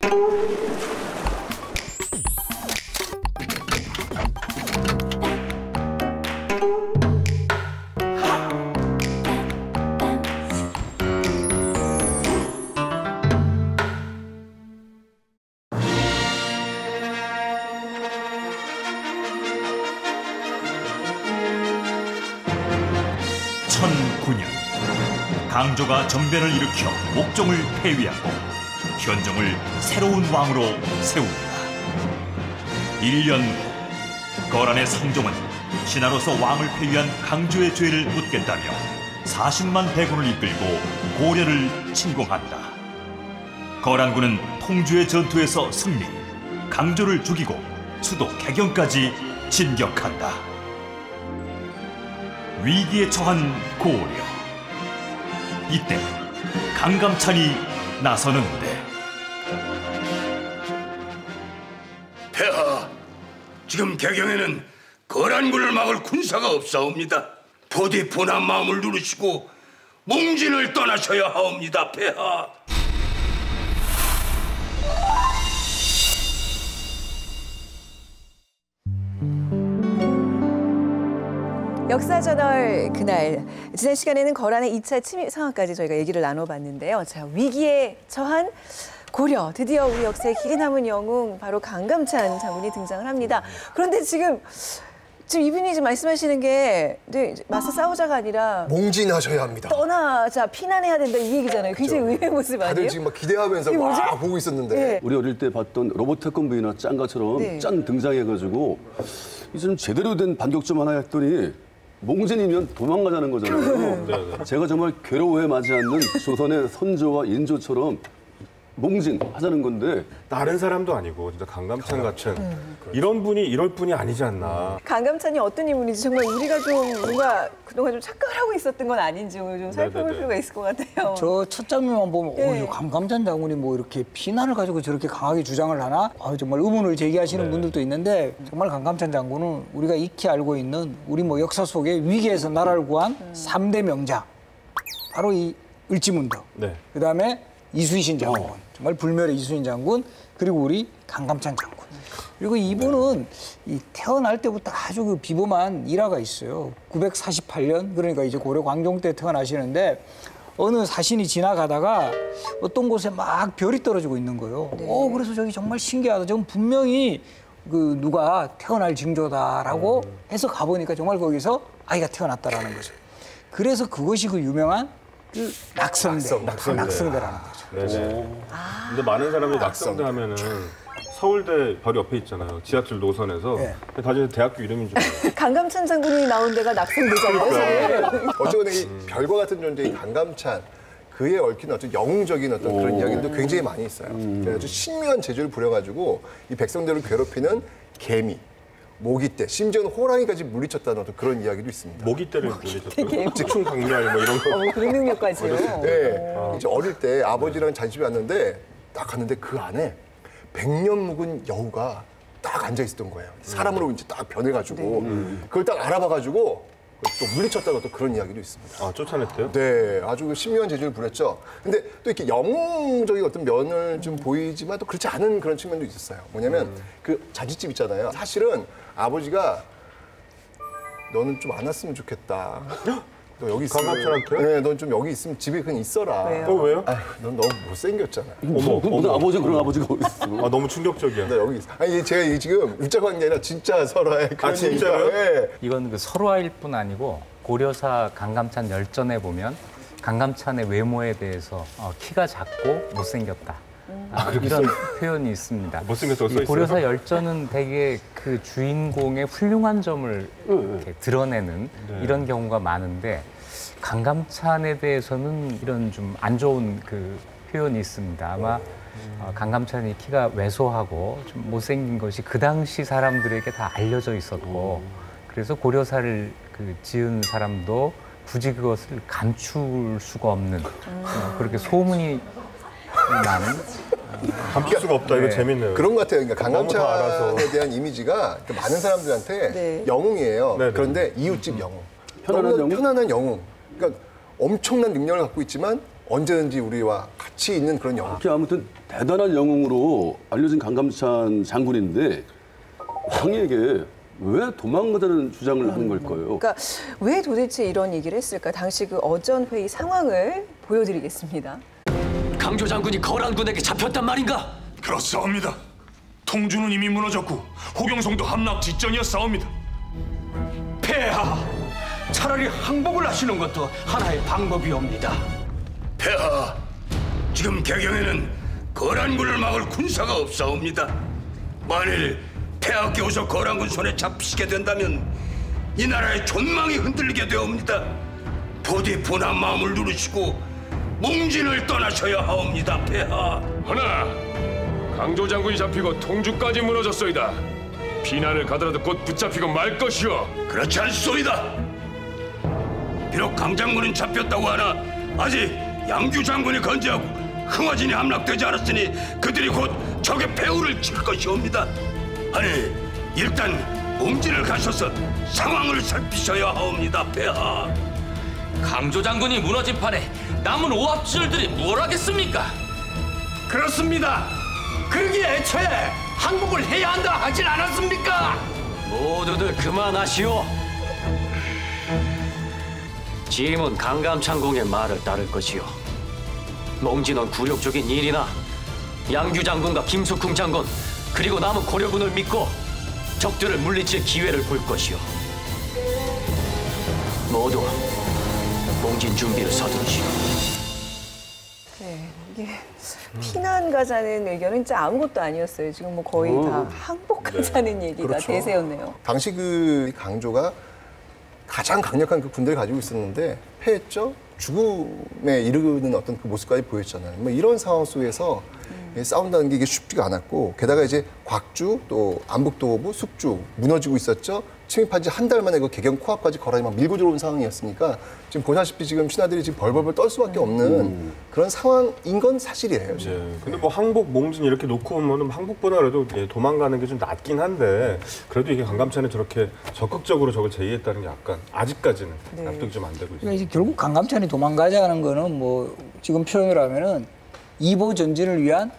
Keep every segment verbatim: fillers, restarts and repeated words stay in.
천구 년 강조가 전변을 일으켜 목종을 폐위하고 현종을 새로운 왕으로 세웁니다. 일 년 후 거란의 성종은 신하로서 왕을 폐위한 강조의 죄를 묻겠다며 사십만 대군을 이끌고 고려를 침공한다. 거란군은 통주의 전투에서 승리, 강조를 죽이고 수도 개경까지 진격한다. 위기에 처한 고려. 이때 강감찬이 나서는데. 폐하, 지금 개경에는 거란군을 막을 군사가 없사옵니다. 부디 분한 마음을 누르시고 몽진을 떠나셔야 하옵니다, 폐하. 역사저널 그날, 지난 시간에는 거란의 이 차 침입 상황까지 저희가 얘기를 나눠봤는데요. 자, 위기에 처한 고려, 드디어 우리 역사에 길이 남은 영웅 바로 강감찬 장군이 등장을 합니다. 그런데 지금 지금 이분이 지금 말씀하시는 게 네, 맞서 싸우자가 아니라 몽진하셔야 합니다. 떠나자, 피난해야 된다 이 얘기잖아요. 굉장히 그렇죠. 의외의 모습 아니에요? 다들 지금 막 기대하면서 와 보고 있었는데. 네. 우리 어릴 때 봤던 로봇특공 부인화 짠가처럼 네. 짠 등장해가지고 이제 좀 제대로 된 반격 좀 하나 했더니 몽진이면 도망가자는 거잖아요. 네, 네. 제가 정말 괴로워해 마지 않는 조선의 선조와 인조처럼 몽진 하자는 건데 다른 사람도 아니고 진짜 강감찬 같은 이런 분이 이럴 분이 아니지 않나. 강감찬이 어떤 인물인지 정말 우리가 좀 뭔가 그동안 좀 착각을 하고 있었던 건 아닌지 오늘 좀 살펴볼 네네네. 필요가 있을 것 같아요. 저 첫 장면만 보면 네. 어, 강감찬 장군이 뭐 이렇게 피난을 가지고 저렇게 강하게 주장을 하나? 아, 정말 의문을 제기하시는 네. 분들도 있는데 정말 강감찬 장군은 우리가 익히 알고 있는 우리 뭐 역사 속에 위기에서 나라를 구한 삼 대 명자. 바로 이 을지문덕. 네. 그다음에 이순신 장군. 정말 불멸의 이순신 장군. 그리고 우리 강감찬 장군. 그리고 이분은 이 태어날 때부터 아주 그 비범한 일화가 있어요. 구백사십팔 년, 그러니까 이제 고려 광종 때 태어나시는데 어느 사신이 지나가다가 어떤 곳에 막 별이 떨어지고 있는 거예요. 네. 어, 그래서 저기 정말 신기하다. 저건 분명히 그 누가 태어날 징조다라고 해서 가보니까 정말 거기서 아이가 태어났다라는 거죠. 그래서 그것이 그 유명한 그 낙성대, 낙성대. 낙성대라는 거죠. 네네. 근데 많은 사람들이 낙성대 하면은 서울대 바로 옆에 있잖아요. 지하철 노선에서. 네. 다들 대학교 이름인 줄 알아요. 강감찬 장군이 나온 데가 낙성대잖아요. 어쨌거나 이 별과 같은 존재인 강감찬, 그에 얽힌 어떤 영웅적인 어떤 그런 이야기들도 굉장히 많이 있어요. 아주 신묘한 재주를 부려가지고 이 백성들을 괴롭히는 개미, 모기떼, 심지어는 호랑이까지 물리쳤다는 어떤 그런 이야기도 있습니다. 모기떼를 물리셨어요. 직충 강렬 뭐 이런 거. 어, 그런 능력까지요. 네, 이제 어릴 때 아버지랑 잔치에 왔는데 딱 갔는데 그 안에 백년 묵은 여우가 딱 앉아 있었던 거예요. 사람으로 이제 딱 변해가지고 그걸 딱 알아봐가지고 또 물리쳤다고 또 그런 이야기도 있습니다. 아, 쫓아냈대요? 네, 아주 신묘한 재주를 부렸죠. 근데 또 이렇게 영웅적인 어떤 면을 좀 보이지만 또 그렇지 않은 그런 측면도 있었어요. 뭐냐면 그 잔치집 있잖아요. 사실은 아버지가 너는 좀 안 왔으면 좋겠다. 너 여기 있으면 강감찬한테요? 네, 넌 좀 여기 있으면 집에 그냥 있어라. 왜요? 어, 왜요? 아휴, 넌 너무 못생겼잖아. 어머, 무슨 아버지 그런 아버지가 어디 있어? 아, 너무 충격적이야. 나 여기 있어. 아니 제가 이 지금 웃자 관계 아니라 진짜 서로의 그런 아, 진짜요? 얘기가, 예. 이건 그 설화일 뿐 아니고 고려사 강감찬 열전에 보면 강감찬의 외모에 대해서 어, 키가 작고 못생겼다. 아, 이런 표현이 있습니다. 못생겼다고 써 이 있어요? 고려사 열전은 되게 그 주인공의 훌륭한 점을 이렇게 드러내는 이런 경우가 많은데 강감찬에 대해서는 이런 좀 안 좋은 그 표현이 있습니다. 아마 어, 강감찬이 키가 왜소하고 좀 못생긴 것이 그 당시 사람들에게 다 알려져 있었고 그래서 고려사를 그 지은 사람도 굳이 그것을 감출 수가 없는 어, 그렇게 소문이 나는 감출 수가 없다. 이거 네. 재밌네요. 그런 것 같아요. 그러니까 너무 다 알아서. 강감찬에 대한 이미지가 많은 사람들한테 네. 영웅이에요. 네네. 그런데 이웃집 영웅. 편안한 너무나 영웅? 편안한 영웅. 그러니까 엄청난 능력을 갖고 있지만 언제든지 우리와 같이 있는 그런 영웅. 이렇게 아무튼 대단한 영웅으로 알려진 강감찬 장군인데 왕에게 왜 도망가자는 주장을 하는 걸까요? 그러니까 왜 도대체 이런 얘기를 했을까? 당시 그 어전 회의 상황을 보여드리겠습니다. 강조 장군이 거란군에게 잡혔단 말인가? 그렇사옵니다. 통주는 이미 무너졌고 호경성도 함락 직전이었사옵니다. 폐하, 차라리 항복을 하시는 것도 하나의 방법이옵니다. 폐하, 지금 개경에는 거란군을 막을 군사가 없사옵니다. 만일 폐하께서 거란군 손에 잡히시게 된다면 이 나라의 존망이 흔들리게 되옵니다. 부디 분한 마음을 누르시고 몽진을 떠나셔야 하옵니다, 폐하. 허나 강조 장군이 잡히고 통주까지 무너졌소이다. 비난을 가더라도 곧 붙잡히고 말 것이오. 그렇지 않소이다. 비록 강 장군은 잡혔다고 하나 아직 양규 장군이 건재하고 흥화진이 함락되지 않았으니 그들이 곧 적의 배후를 칠 것이옵니다. 아니, 일단 몽진을 가셔서 상황을 살피셔야 하옵니다, 폐하. 강조 장군이 무너진 판에 남은 오합지졸들이 뭘 하겠습니까? 그렇습니다. 그러기에 애초에 항복을 해야 한다 하진 않았습니까? 모두들 그만하시오. 짐은 강감창공의 말을 따를 것이오. 몽진은 굴욕적인 일이나 양규 장군과 김숙궁 장군 그리고 남은 고려군을 믿고 적들을 물리칠 기회를 볼 것이오. 모두 몽진 준비를 서두르시오. 네, 이게 피난 가자는 의견은 진짜 아무것도 아니었어요. 지금 뭐 거의 오. 다 항복하자는 네. 얘기가 그렇죠. 대세였네요. 당시 그 강조가 가장 강력한 그 군대를 가지고 있었는데 패했죠. 죽음에 이르는 어떤 그 모습까지 보였잖아요. 뭐 이런 상황 속에서 음. 싸운다는 게 이게 쉽지가 않았고 게다가 이제 곽주 또 안북도부 숙주 무너지고 있었죠. 침입한 지 한 달 만에 그 개경 코앞까지 거란이 막 밀고 들어온 상황이었으니까 지금 보다시피 지금 신하들이 지금 벌벌벌 떨 수밖에 없는 음. 그런 상황인 건 사실이에요. 지금. 네. 근데 뭐 항복 몽진 이렇게 놓고 오면은 항복보다 그래도 예, 도망가는 게 좀 낫긴 한데 그래도 이게 강감찬이 저렇게 적극적으로 저걸 제의했다는 게 약간 아직까지는 네. 납득이 좀 안 되고 있어요. 그러니까 이제 결국 강감찬이 도망가자는 거는 뭐 지금 표현을 하면은 이보 전진을 위한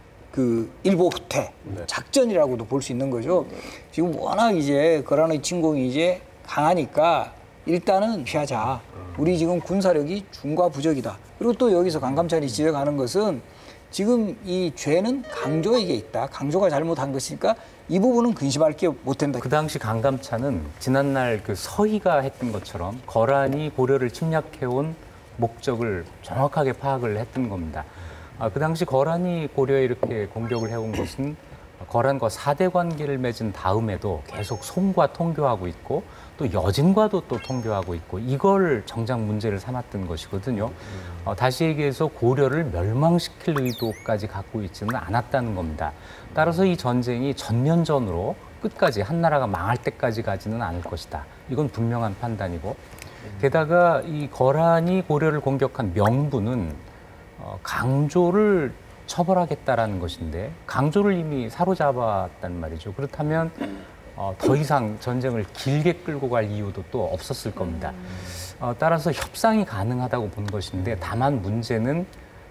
그 일보 후퇴 작전이라고도 볼 수 있는 거죠. 지금 워낙 이제 거란의 진공이 이제 강하니까 일단은 피하자. 우리 지금 군사력이 중과 부적이다. 그리고 또 여기서 강감찬이 지적하는 것은 지금 이 죄는 강조에게 있다. 강조가 잘못한 것이니까 이 부분은 근심할 게 못 된다. 그 당시 강감찬은 지난날 그 서희가 했던 것처럼 거란이 고려를 침략해온 목적을 정확하게 파악을 했던 겁니다. 아, 그 당시 거란이 고려에 이렇게 공격을 해온 것은 거란과 사대 관계를 맺은 다음에도 계속 송과 통교하고 있고 또 여진과도 또 통교하고 있고 이걸 정작 문제를 삼았던 것이거든요. 어, 다시 얘기해서 고려를 멸망시킬 의도까지 갖고 있지는 않았다는 겁니다. 따라서 이 전쟁이 전면전으로 끝까지 한 나라가 망할 때까지 가지는 않을 것이다. 이건 분명한 판단이고 게다가 이 거란이 고려를 공격한 명분은 어, 강조를 처벌하겠다라는 것인데 강조를 이미 사로잡았단 말이죠. 그렇다면 어, 더 이상 전쟁을 길게 끌고 갈 이유도 또 없었을 겁니다. 어, 따라서 협상이 가능하다고 본 것인데 다만 문제는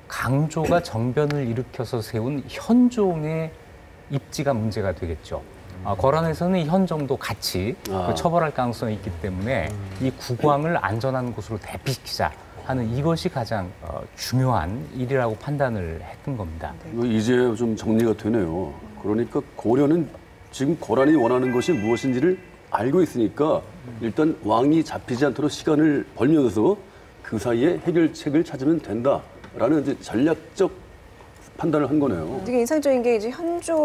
강조가 정변을 일으켜서 세운 현종의 입지가 문제가 되겠죠. 어, 거란에서는 이 현종도 같이 아. 그 처벌할 가능성이 있기 때문에 이 국왕을 안전한 곳으로 대피시키자 하는 이것이 가장 어, 중요한 일이라고 판단을 했던 겁니다. 이거 이제 좀 정리가 되네요. 그러니까 고려는 지금 거란이 원하는 것이 무엇인지를 알고 있으니까 일단 왕이 잡히지 않도록 시간을 벌면서 그 사이에 해결책을 찾으면 된다라는 이제 전략적 판단을 한 거네요. 되게 인상적인 게 이제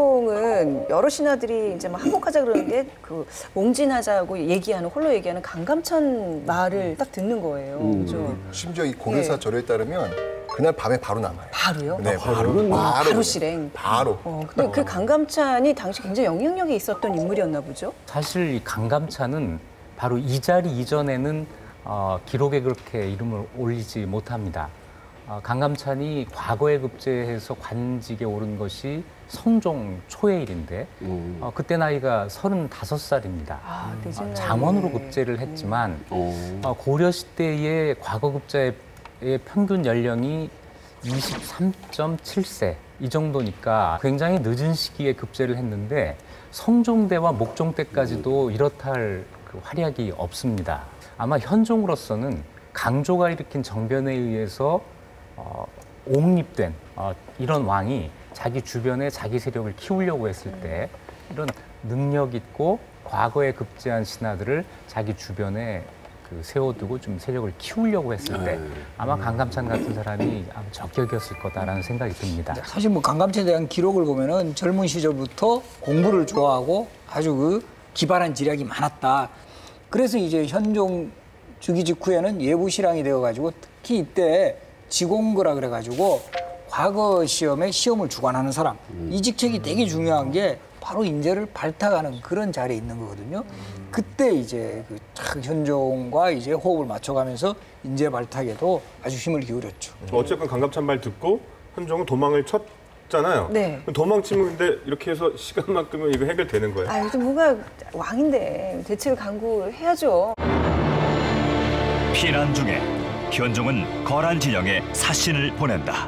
현종은 여러 신하들이 이제 막 항복하자 그러는데 그 몽진하자고 얘기하는 홀로 얘기하는 강감찬 말을 딱 듣는 거예요. 음. 그죠? 심지어 이 공예사 네. 절에 따르면 그날 밤에 바로 남아요. 바로요? 네, 바로. 바로는 바로, 바로 실행. 바로. 어, 근데 그 강감찬이 당시 굉장히 영향력이 있었던 인물이었나 보죠? 사실 이 강감찬은 바로 이 자리 이전에는 어, 기록에 그렇게 이름을 올리지 못합니다. 어, 강감찬이 과거에 급제해서 관직에 오른 것이 성종 초의 일인데 음. 어, 그때 나이가 서른다섯 살입니다. 아, 늦은 나이에. 장원으로 급제를 했지만 어. 어, 고려 시대의 과거 급제에 현재의 평균 연령이 이십삼 점 칠 세 이 정도니까 굉장히 늦은 시기에 급제를 했는데 성종대와 목종대까지도 이렇다 할 그 활약이 없습니다. 아마 현종으로서는 강조가 일으킨 정변에 의해서 어, 옹립된 어, 이런 왕이 자기 주변에 자기 세력을 키우려고 했을 때 이런 능력 있고 과거에 급제한 신하들을 자기 주변에 그 세워두고 좀 세력을 키우려고 했을 때 아마 강감찬 같은 사람이 아마 적격이었을 거다라는 생각이 듭니다. 사실 뭐 강감찬에 대한 기록을 보면은 젊은 시절부터 공부를 좋아하고 아주 그 기발한 지략이 많았다. 그래서 이제 현종 즉위 직후에는 예부실황이 되어가지고 특히 이때 지공거라 그래가지고 과거 시험에 시험을 주관하는 사람 이 직책이 되게 중요한 게 바로 인재를 발탁하는 그런 자리에 있는 거거든요. 그때 이제 그 현종과 이제 호흡을 맞춰가면서 인재 발탁에도 아주 힘을 기울였죠. 어쨌든 강감찬 말 듣고 현종은 도망을 쳤잖아요. 네. 도망치면 근데 이렇게 해서 시간만큼은 이거 해결되는 거예요? 아, 요즘 뭔가 왕인데 대책을 강구해야죠. 피난 중에 현종은 거란 진영에 사신을 보낸다.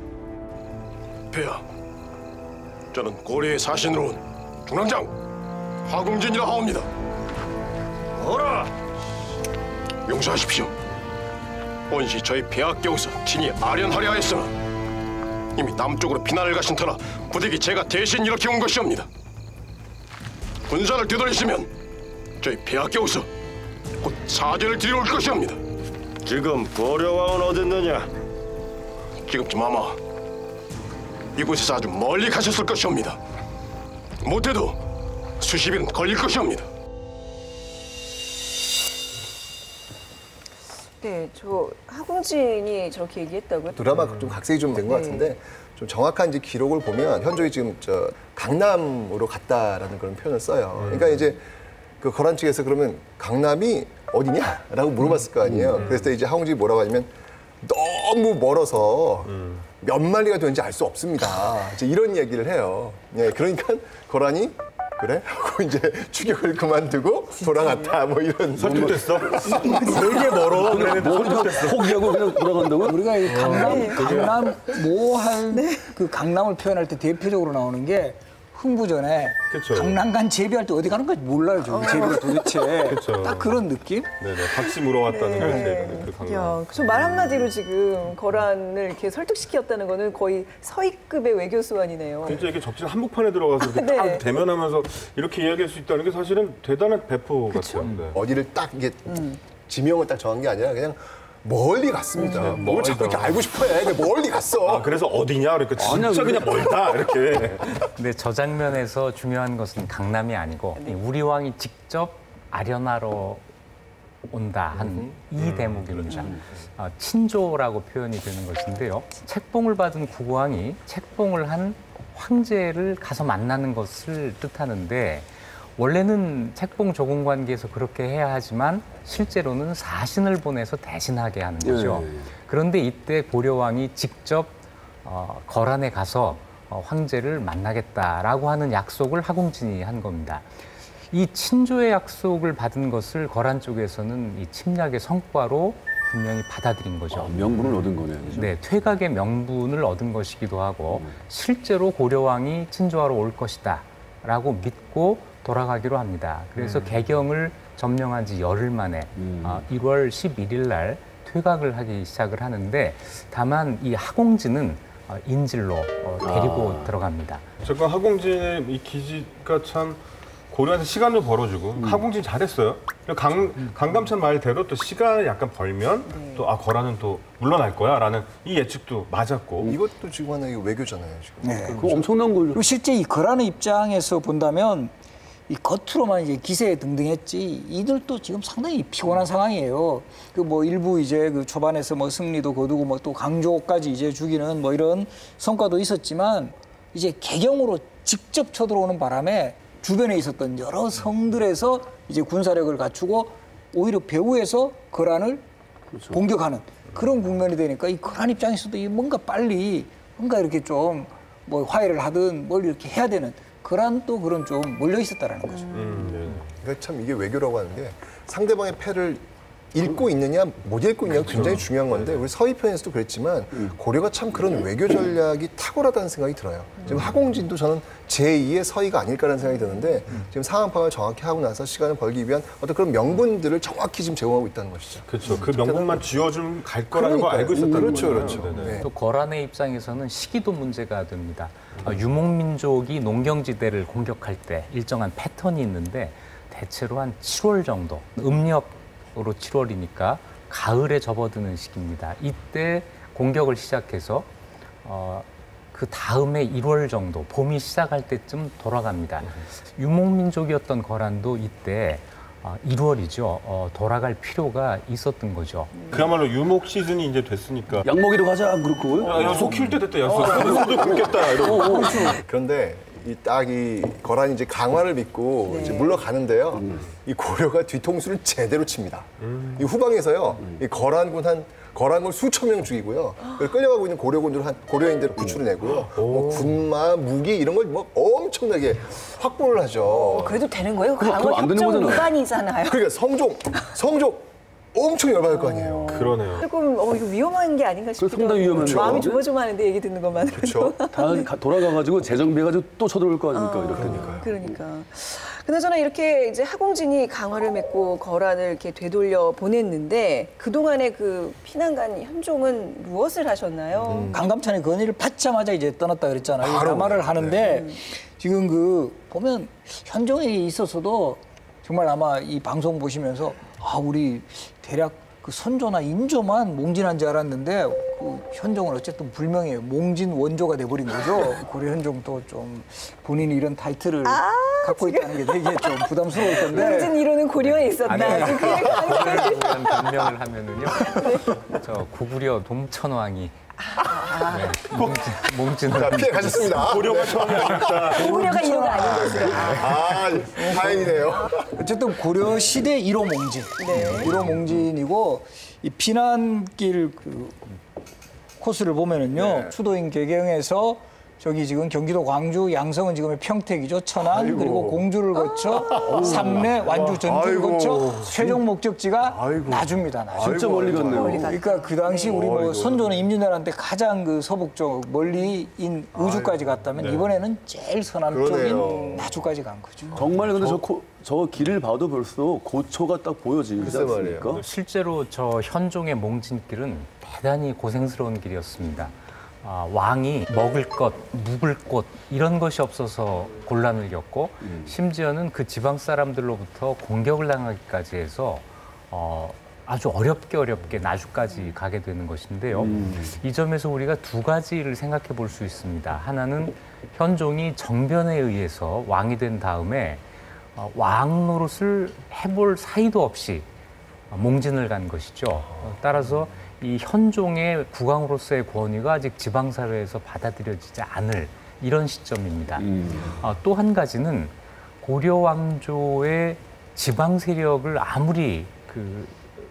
폐하, 저는 고려의 사신으로 온 중랑장 화공진이라 하옵니다. 어라! 용서하십시오. 원시 저희 폐하께서 친히 아련하려 하였으나 이미 남쪽으로 피난을 가신 터라 부득이 제가 대신 이렇게 온 것이옵니다. 군사를 되돌리시면 저희 폐하께서 곧 사죄를 드리러 올 것이옵니다. 지금 고려왕은 어딨느냐? 지금쯤 아마 이곳에서 아주 멀리 가셨을 것이옵니다. 못해도 수십 일은 걸릴 것이옵니다. 네, 저 하공진이 저렇게 얘기했다고요? 드라마 좀 각색이 좀 된 것 네. 같은데 좀 정확한 이제 기록을 보면 현종이 지금 저 강남으로 갔다라는 그런 표현을 써요. 그러니까 이제 그 거란 측에서 그러면 강남이 어디냐라고 물어봤을 거 아니에요. 그래서 이제 하공진이 뭐라고 하냐면 너무 멀어서 몇 마리가 되는지 알 수 없습니다. 이제 이런 얘기를 해요. 예, 그러니까 거란이 그래? 하고 이제 추격을 그만두고 돌아갔다. 뭐 이런. 설득됐어? 되게 멀어. 포기하고 그냥 돌아간다고? 우리가 이 강남, 강남 모할 그 강남을 표현할 때 대표적으로 나오는 게 흥부전에 그쵸. 강남간 제비할 때 어디 가는 건지 몰라요. 저 제비가 도대체. 그쵸. 딱 그런 느낌? 네네. 박씨 물어왔다는 네. 그 강남. 야, 저 말 한마디로 지금 거란을 이렇게 설득시켰다는 거는 거의 서희급의 외교 수완이네요. 진짜 이렇게 적진 한복판에 들어가서 이렇게 네. 딱 대면하면서 이렇게 이야기할 수 있다는 게 사실은 대단한 배포 같아요. 네. 어디를 딱 이게 지명을 딱 정한 게 아니라 그냥 멀리 갔습니다. 뭘 자꾸 이렇게 알고 싶어해. 근데 멀리 갔어. 아, 그래서 어디냐? 그러니까 진짜 아니야, 그냥 멀다. 이렇게. 근데 저 장면에서 중요한 것은 강남이 아니고 우리 왕이 직접 아련하러 온다 한 이 대목입니다. 어, 친조라고 표현이 되는 것인데요. 책봉을 받은 국왕이 책봉을 한 황제를 가서 만나는 것을 뜻하는데 원래는 책봉 조공 관계에서 그렇게 해야 하지만 실제로는 사신을 보내서 대신하게 하는 거죠. 예. 그런데 이때 고려왕이 직접 어, 거란에 가서 어, 황제를 만나겠다라고 하는 약속을 하공진이 한 겁니다. 이 친조의 약속을 받은 것을 거란 쪽에서는 이 침략의 성과로 분명히 받아들인 거죠. 아, 명분을 얻은 거네요. 그죠? 네, 퇴각의 명분을 얻은 것이기도 하고 실제로 고려왕이 친조하러 올 것이다라고 믿고 돌아가기로 합니다. 그래서 개경을 점령한 지 열흘 만에 음. 어, 일월 십일일 날 퇴각을 하기 시작을 하는데 다만 이 하공진은 어, 인질로 어, 데리고 아. 들어갑니다. 잠깐 하공진의 이 기지가 참 고려한테 시간도 벌어주고 음. 하공진 잘했어요. 강, 강감찬 말대로 또 시간을 약간 벌면 또 아 거란은 또 물러날 거야라는 이 예측도 맞았고 이것도 지금 하나의 외교잖아요. 지금. 네. 그거 엄청난 걸로. 그리고 실제 이 거란의 입장에서 본다면 이 겉으로만 이제 기세 등등했지 이들도 지금 상당히 피곤한 상황이에요. 그 뭐 일부 이제 그 초반에서 뭐 승리도 거두고 뭐 또 강조까지 이제 죽이는 뭐 이런 성과도 있었지만 이제 개경으로 직접 쳐들어오는 바람에 주변에 있었던 여러 성들에서 이제 군사력을 갖추고 오히려 배후에서 거란을 그렇죠. 공격하는 그런 국면이 되니까 이 거란 입장에서도 이 뭔가 빨리 뭔가 이렇게 좀 뭐 화해를 하든 뭘 이렇게 해야 되는 그런 또 그런 좀 몰려 있었다라는 거죠. 음, 네. 그러니까 참 이게 외교라고 하는 게 상대방의 패를 읽고 있느냐 못 읽고 있느냐가 굉장히 중요한 건데 우리 서희편에서도 그랬지만 고려가 참 그런 외교 전략이 탁월하다는 생각이 들어요. 지금 하공진도 저는 제이의 서희가 아닐까라는 생각이 드는데 지금 상황 파악을 정확히 하고 나서 시간을 벌기 위한 어떤 그런 명분들을 정확히 지금 제공하고 있다는 것이죠. 그렇죠. 그 명분만 쥐어주면 갈 거라는 걸 알고 있었다는 그렇죠, 거예요. 그렇죠. 네. 또 거란의 입장에서는 시기도 문제가 됩니다. 어, 유목민족이 농경지대를 공격할 때 일정한 패턴이 있는데 대체로 한 칠월 정도, 음력으로 칠월이니까 가을에 접어드는 시기입니다. 이때 공격을 시작해서 어, 그 다음에 일월 정도, 봄이 시작할 때쯤 돌아갑니다. 유목민족이었던 거란도 이때 어, 일월이죠. 어, 돌아갈 필요가 있었던 거죠. 그야말로 유목 시즌이 이제 됐으니까. 약 먹이러 가자 그렇고. 야, 야, 소 키울 때 됐다. 야, 소, 소도 굶겠다. 이러고. 그런데 이 딱 이 거란이 이제 강화를 믿고 네. 이제 물러가는데요. 이 고려가 뒤통수를 제대로 칩니다. 이 후방에서요. 이 거란군 한 거란군 수천 명 죽이고요. 그걸 끌려가고 있는 고려군들 한 고려인들을 구출해내고요. 뭐 군마, 무기 이런 걸 뭐 엄청나게 확보를 하죠. 그래도 되는 거예요? 그럼 강원 안 되는 협정 거잖아요. 위반이잖아요. 그러니까 성종, 성종 엄청 열받을 거 아니에요. 그러네요. 조금 어, 이거 위험한 게 아닌가 싶기도 상당히 위험한 하고. 거죠. 마음이 조마조마하는데 얘기 듣는 것만으로도. 그렇죠. 다 가- 돌아가가지고 재정비해가지고 또 쳐들어올 거 아닙니까 이렇게. 어, 그러니까. 그나저나 이렇게 이제 하공진이 강화를 맺고 거란을 이렇게 되돌려 보냈는데 그동안의 그 피난간 현종은 무엇을 하셨나요? 강감찬의 건의를 받자마자 이제 떠났다 그랬잖아요. 바로 남하를 네. 하는데 지금 그 보면 현종에 있어서도 정말 아마 이 방송 보시면서 아 우리 대략 그 선조나 인조만 몽진한 줄 알았는데 그 현종은 어쨌든 불명예요. 몽진 원조가 돼버린 거죠. 고려 현종도 좀 본인이 이런 타이틀을 아, 갖고 있다는 게 되게 좀 부담스러울 건데. 몽진 이론은 고려에 있었다. 아니, 지금 그게 가능해요. 그런 변명을 하면은요. 저 구구려 동천왕이 네, 몽진, 몽진을 자, 피해 가셨습니다. 고려가 처음이 아닙니다. 고려가 이유가 아닌 것이다. 아, 다행이네요. 어쨌든 고려 시대 일 호 몽진, 네. 일 호 몽진이고 이 피난길 그 코스를 보면은요 네. 수도인 개경에서 저기 지금 경기도 광주, 양성은 지금의 평택이죠. 천안 아이고. 그리고 공주를 거쳐 삼례, 완주, 전주를 아이고. 거쳐 최종 목적지가 아이고. 나주입니다. 나주. 진짜 멀리 갔네요. 멀리 갔- 그러니까 그 당시 우리 뭐 아이고. 선조는 임진왜란때 가장 그 서북쪽 멀리인 의주까지 갔다면 이번에는 제일 서남쪽인 그러네요. 나주까지 간 거죠. 정말 근데 저, 코- 저 길을 봐도 벌써 고초가 딱 보여지지 글쎄 않습니까? 말이에요. 실제로 저 현종의 몽진길은 대단히 고생스러운 길이었습니다. 아, 왕이 먹을 것, 묵을 곳 이런 것이 없어서 곤란을 겪고 심지어는 그 지방 사람들로부터 공격을 당하기까지 해서 어, 아주 어렵게 어렵게 나주까지 가게 되는 것인데요. 이 점에서 우리가 두 가지를 생각해 볼 수 있습니다. 하나는 현종이 정변에 의해서 왕이 된 다음에 어, 왕 노릇을 해볼 사이도 없이 몽진을 간 것이죠. 어, 따라서 이 현종의 국왕으로서의 권위가 아직 지방사회에서 받아들여지지 않을 이런 시점입니다. 어, 또 한 가지는 고려 왕조의 지방 세력을 아무리 그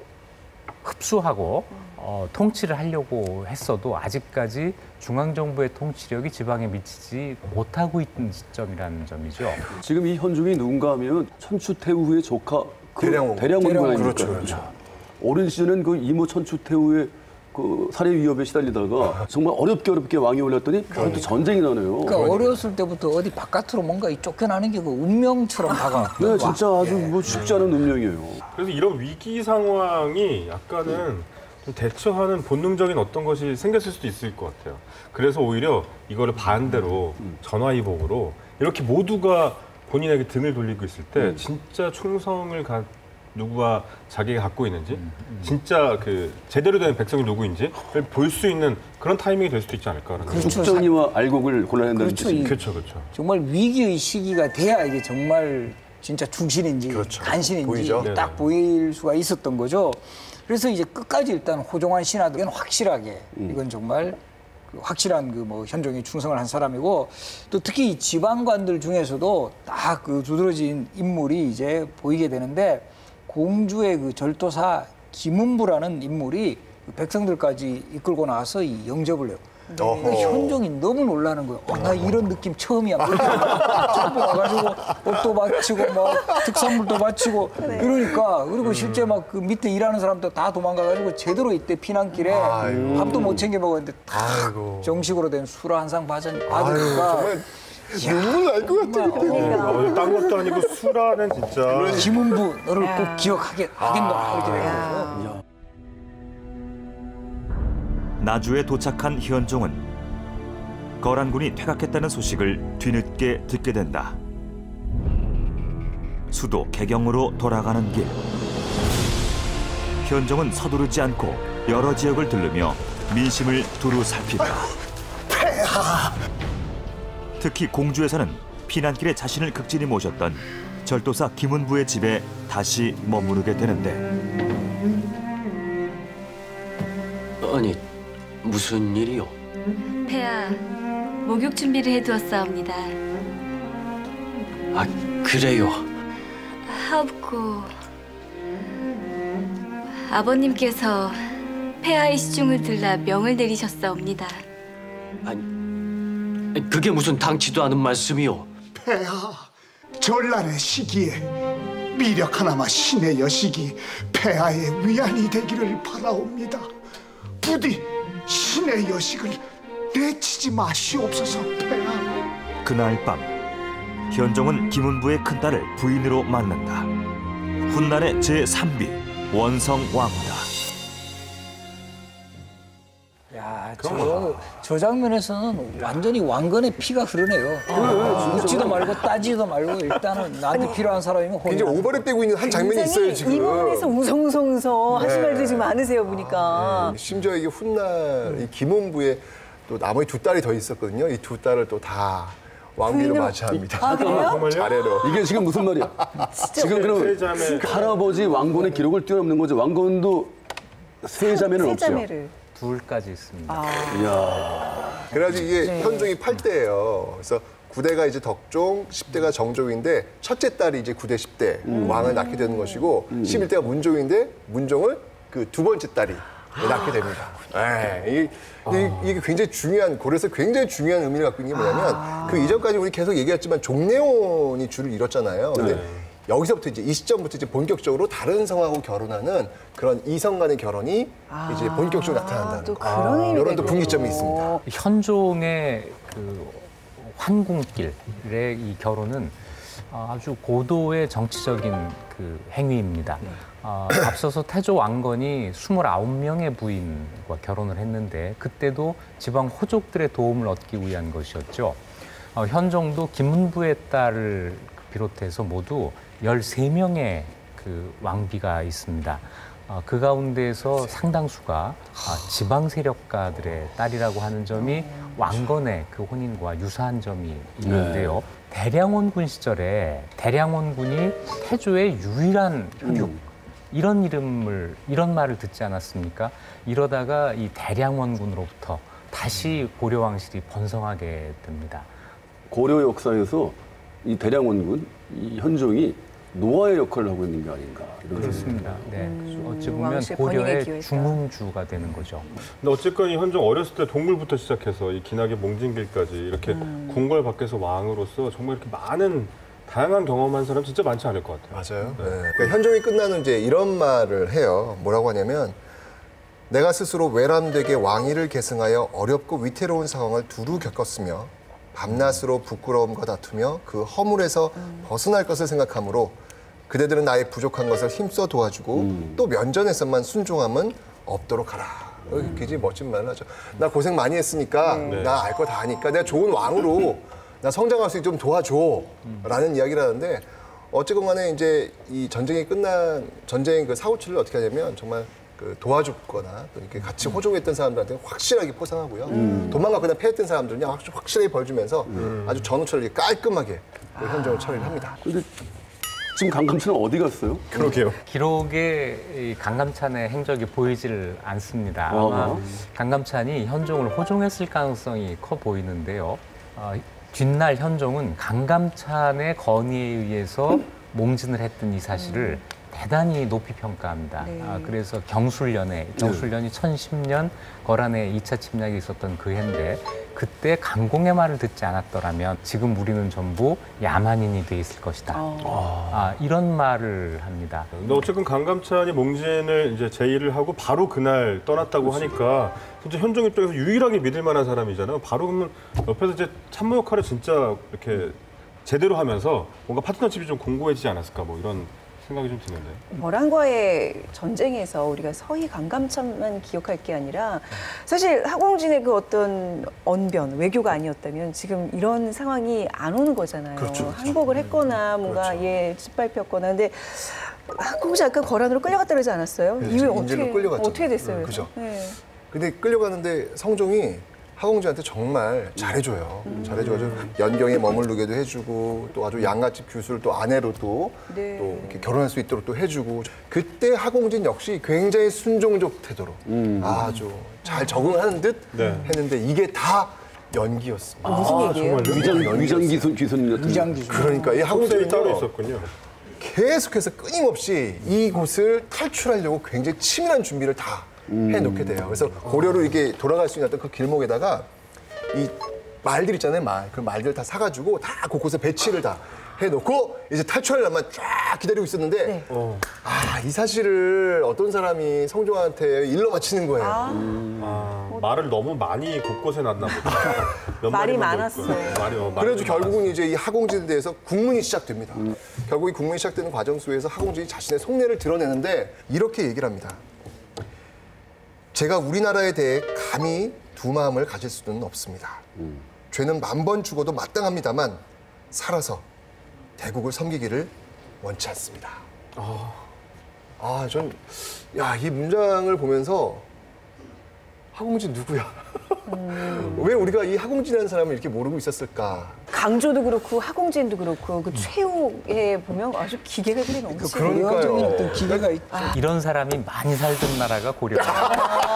흡수하고 어, 통치를 하려고 했어도 아직까지 중앙정부의 통치력이 지방에 미치지 못하고 있는 시점이라는 점이죠. 지금 이 현종이 누군가 하면 천추태후의 조카 그 대량원. 대량원 대량원. 아닙니까? 그렇죠, 그렇죠. 오랜 시절은 그 이모 천추태후의 그 살해 위협에 시달리다가 정말 어렵게 어렵게 왕이 올렸더니 그것또 전쟁이 나네요. 그러니까 어렸을 때부터 어디 바깥으로 뭔가 이 쫓겨나는 게 그 운명처럼 다가왔고. 네, 진짜 아주 뭐 쉽지 않은 운명이에요. 그래서 이런 위기 상황이 약간은 좀 대처하는 본능적인 어떤 것이 생겼을 수도 있을 것 같아요. 그래서 오히려 이거를 반대로 전화위복으로 이렇게 모두가 본인에게 등을 돌리고 있을 때 진짜 충성을 가 누구가 자기가 갖고 있는지 진짜 그 제대로 된 백성이 누구인지 볼 수 있는 그런 타이밍이 될 수도 있지 않을까라는 그렇죠. 죽정이와 알곡을 골라낸다는 그렇죠. 뜻이. 이- 그렇죠, 그렇죠. 정말 위기의 시기가 돼야 이게 정말 진짜 중신인지 그렇죠. 간신인지 보이죠? 딱 네네. 보일 수가 있었던 거죠. 그래서 이제 끝까지 일단 호종환 신하들은 확실하게 이건 정말 그 확실한 그 뭐 현종이 충성을 한 사람이고 또 특히 이 지방관들 중에서도 딱 그 두드러진 인물이 이제 보이게 되는데 공주의 그 절도사 김은부라는 인물이 백성들까지 이끌고 나와서 이 영접을 해요. 네. 현종이 너무 놀라는 거예요. 어, 나 이런 느낌 처음이야. 처음 와가지고 옷도 바치고 막 특산물도 바치고 네. 이러니까 그리고 실제 막 그 밑에 일하는 사람도 다 도망가가지고 제대로 이때 피난길에 아이고. 밥도 못 챙겨 먹었는데 다 아이고. 정식으로 된 술 한 상 받으니까 아유, 정말 눈물 날 것 같아. 어, 딴 것도 아니고 수라는 진짜. 김은부 너를 꼭 기억하게 하겠노 이렇게 된 거예요. 나주에 도착한 현종은 거란군이 퇴각했다는 소식을 뒤늦게 듣게 된다. 수도 개경으로 돌아가는 길. 현종은 서두르지 않고 여러 지역을 들르며 민심을 두루 살핀다. 폐하! 특히 공주에서는 피난길에 자신을 극진히 모셨던 절도사 김은부의 집에 다시 머무르게 되는데, 아니, 무슨 일이요? 폐하, 목욕 준비를 해두었사옵니다. 아, 그래요? 하옵고 아버님께서 폐하의 시중을 들라 명을 내리셨사옵니다. 아니, 그게 무슨 당치도 않은 말씀이요? 폐하, 전란의 시기에 미력 하나마 신의 여식이 폐하의 위안이 되기를 바라옵니다. 부디 신의 여식을 내치지 마시옵소서. 폐하. 그날 밤 현종은 김은부의 큰딸을 부인으로 맞는다. 훗날의 제삼비 원성왕후다. 야, 저, 저 장면에서는 완전히 왕건의 피가 흐르네요. 묻지도 말고 따지도 말고 일단은 나한테 필요한 사람이면 굉장히 오버랩 되고 있는 한 장면이 있어요, 지금. 이 부분에서 웅성웅성 하신 네. 말들이 좀 많으세요, 보니까. 네. 심지어 이게 훗날 이 김은부의 또 나머지 두 딸이 더 있었거든요. 이 두 딸을 또 다 왕비로 부인으로- 맞이합니다. 아, 그래요? 자례로. 이게 지금 무슨 말이야? 지금 그럼 세자매. 할아버지 왕건의 기록을 뛰어넘는 거죠. 왕건도 세 자매는 없죠. 세자매를. 둘까지 있습니다. 이야. 그래가지고 이게 네. 현종이 팔 대예요. 그래서 구 대가 이제 덕종, 십 대가 정종인데 첫째 딸이 이제 구 대, 십 대 왕을 낳게 되는 것이고 십일 대가 문종인데 문종을 그 두 번째 딸이 낳게 됩니다. 네, 이게, 이게, 이게 굉장히 중요한 고려에서 굉장히 중요한 의미를 갖고 있는 게 뭐냐면 그 이전까지 우리 계속 얘기했지만 종래혼이 줄을 이뤘잖아요. 근데 네. 여기서부터 이제 이 시점부터 이제 본격적으로 다른 성하고 결혼하는 그런 이성 간의 결혼이 이제 본격적으로 나타난다는 또 거. 그런 의미가 이런 또 있군요. 분기점이 있습니다. 현종의 그 환궁길의 이 결혼은 아주 고도의 정치적인 그 행위입니다. 어, 앞서서 태조 왕건이 스물아홉 명의 부인과 결혼을 했는데 그때도 지방 호족들의 도움을 얻기 위한 것이었죠. 어, 현종도 김은부의 딸을 비롯해서 모두 열세 명의 그 왕비가 있습니다. 어, 그 가운데에서 상당수가 아, 지방 세력가들의 딸이라고 하는 점이 왕건의 그 혼인과 유사한 점이 있는데요. 대량원군 시절에 대량원군이 태조의 유일한 혈육 이런 이름을 이런 말을 듣지 않았습니까? 이러다가 이 대량원군으로부터 다시 고려 왕실이 번성하게 됩니다. 고려 역사에서 이 대량원군, 이 현종이 노아의 역할을 하고 있는 게 아닌가 이런 그렇습니다. 네. 음, 어찌 보면 왕실 번영의 고려의 기회다. 중흥주가 되는 거죠. 근데 어쨌건 이 현종 어렸을 때 동물부터 시작해서 이 기나게 몽진길까지 이렇게 음. 궁궐 밖에서 왕으로서 정말 이렇게 많은 다양한 경험한 사람 진짜 많지 않을 것 같아요. 맞아요. 네. 그러니까 현종이 끝나는 이제 이런 말을 해요. 뭐라고 하냐면 내가 스스로 외람되게 왕위를 계승하여 어렵고 위태로운 상황을 두루 겪었으며 밤낮으로 부끄러움과 다투며 그 허물에서 벗어날 것을 생각하므로 그대들은 나의 부족한 것을 힘써 도와주고 음. 또 면전에서만 순종함은 없도록 하라. 음. 굉장히 멋진 말을 하죠. 나 고생 많이 했으니까 네. 나 알 거 다 아니까 내가 좋은 왕으로 나 성장할 수 있게 좀 도와줘. 라는 이야기를 하는데 어쨌건 간에 이제 이 전쟁이 끝난 전쟁 그 사고치를 어떻게 하냐면 정말 그 도와줬거나 또 이렇게 같이 호종했던 사람들한테 확실하게 포상하고요. 음. 도망가 그냥 패했던 사람들은요 확- 확실하게 벌 주면서 음. 아주 전후처를 이렇게 깔끔하게 그 현종을 처리를 합니다. 근데 지금 강감찬은 어디 갔어요? 그러게요. 기록에 이 강감찬의 행적이 보이질 않습니다. 아마 어. 강감찬이 현종을 호종했을 가능성이 커 보이는데요. 어, 뒷날 현종은 강감찬의 건의에 의해서 몽진을 했던 이 사실을 대단히 높이 평가합니다. 네. 아, 그래서 경술련에, 경술련이 천십 년 거란의 이 차 침략이 있었던 그 해인데 그때 강공의 말을 듣지 않았더라면 지금 우리는 전부 야만인이 돼 있을 것이다. 어. 아, 이런 말을 합니다. 근데 어쨌든 강감찬이 몽진을 이제 제의를 하고 바로 그날 떠났다고 하니까 진짜 현종 입장에서 유일하게 믿을 만한 사람이잖아요. 바로 그러면 옆에서 이제 참모 역할을 진짜 이렇게 제대로 하면서 뭔가 파트너십이 좀 공고해지지 않았을까 뭐 이런 생각이 좀 드는데. 거란과의 전쟁에서 우리가 서희 강감찬만 기억할 게 아니라 사실 하공진의 그 어떤 언변, 외교가 아니었다면 지금 이런 상황이 안 오는 거잖아요. 그렇죠, 그렇죠. 항복을 했거나 뭔가 그렇죠. 예 짓밟혔거나. 근데 하공진 아까 거란으로 끌려갔다 그러지 않았어요? 네, 이후에 인질로 어떻게 끌려갔잖아요. 어떻게 됐어요? 네, 그죠. 네. 근데 끌려가는데 성종이 하공진한테 정말 잘해줘요. 음. 잘해줘가지고 연경에 머무르게도 해주고 또 아주 양갓집 교수를 또 아내로 또, 네. 또 이렇게 결혼할 수 있도록 또 해주고 그때 하공진 역시 굉장히 순종적 태도로 음. 아주 잘 적응하는 듯 네. 했는데 이게 다 연기였습니다. 아, 무슨 얘기예요? 위장 위장 기술 기술 같은. 위장 기술. 그러니까 이 속셈이 따로 하공진이 있었군요. 계속해서 끊임없이 이곳을 탈출하려고 굉장히 치밀한 준비를 다 해놓게 돼요. 그래서 고려로 이렇게 돌아갈 수 있는 어떤 그 길목에다가 이 말들 있잖아요, 말. 그 말들 다 사가지고 다 곳곳에 배치를 다 해놓고 이제 탈출하려면 쫙 기다리고 있었는데 네. 아, 이 사실을 어떤 사람이 성종한테 일러 바치는 거예요. 아, 아, 말을 너무 많이 곳곳에 놨나 보다. 몇 말이 마리만 많았어요. 더 있고요. 말이, 어, 말이 그래서 좀 결국은 많았어요. 이제 이 하공진에 대해서 국문이 시작됩니다. 결국 이 국문이 시작되는 과정 속에서 하공진이 자신의 속내를 드러내는데 이렇게 얘기를 합니다. 제가 우리나라에 대해 감히 두 마음을 가질 수는 없습니다. 죄는 만 번 죽어도 마땅합니다만 살아서 대국을 섬기기를 원치 않습니다. 아, 전, 야, 이 문장을 보면서 하공진 누구야? 음. 왜 우리가 이 하공진이라는 사람을 이렇게 모르고 있었을까? 강조도 그렇고 하공진도 그렇고 그 최후에 보면 아주 기계가 그리 넘치고 외교적인 어떤 기계가 있죠. 이런 사람이 많이 살던 나라가 고려입니다.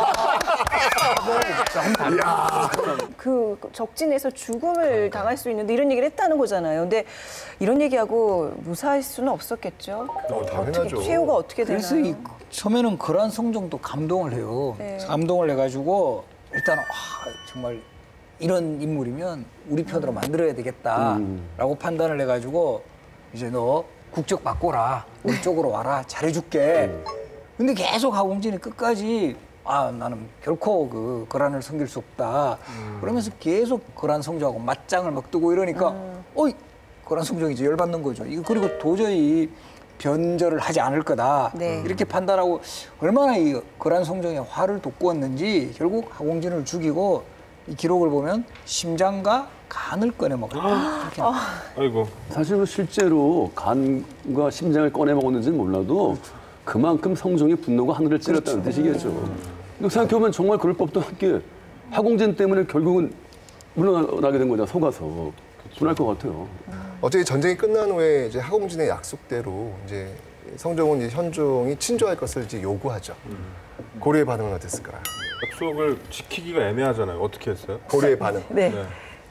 그 적진에서 죽음을 당할 수 있는데 이런 얘기를 했다는 거잖아요. 근데 이런 얘기하고 무사할 수는 없었겠죠. 어, 당연하죠. 어떻게 최후가 어떻게 되나요? 그래서 이 처음에는 거란 성종도 감동을 해요. 네. 감동을 해가지고 일단 와, 정말 이런 인물이면 우리 편으로 만들어야 되겠다라고 판단을 해가지고 이제 너 국적 바꿔라. 우리 쪽으로 와라. 잘해줄게. 근데 계속 하공진이 끝까지 아 나는 결코 그 거란을 섬길 수 없다. 그러면서 계속 거란 성종하고 맞짱을 막 뜨고 이러니까 어이 거란 성종이 이제 열받는 거죠. 이거 그리고 도저히 변절을 하지 않을 거다. 네. 이렇게 판단하고 얼마나 이 거란 성종의 화를 돋구었는지 결국 하공진을 죽이고 이 기록을 보면 심장과 간을 꺼내 먹었다. 이렇게 아이고. 사실 실제로 간과 심장을 꺼내 먹었는지는 몰라도 그만큼 성종의 분노가 하늘을 찔렀다는 뜻이겠죠. 근데 생각해보면 정말 그럴 법도 한 게 하공진 때문에 결국은 물러나게 된 거잖아, 속아서. 분할 것 같아요. 어차피 전쟁이 끝난 후에 이제 하공진의 약속대로 이제 성종은 이제 현종이 친조할 것을 이제 요구하죠. 고려의 반응은 어땠을까요? 약속을 지키기가 애매하잖아요. 어떻게 했어요? 고려의 반응. 네. 네.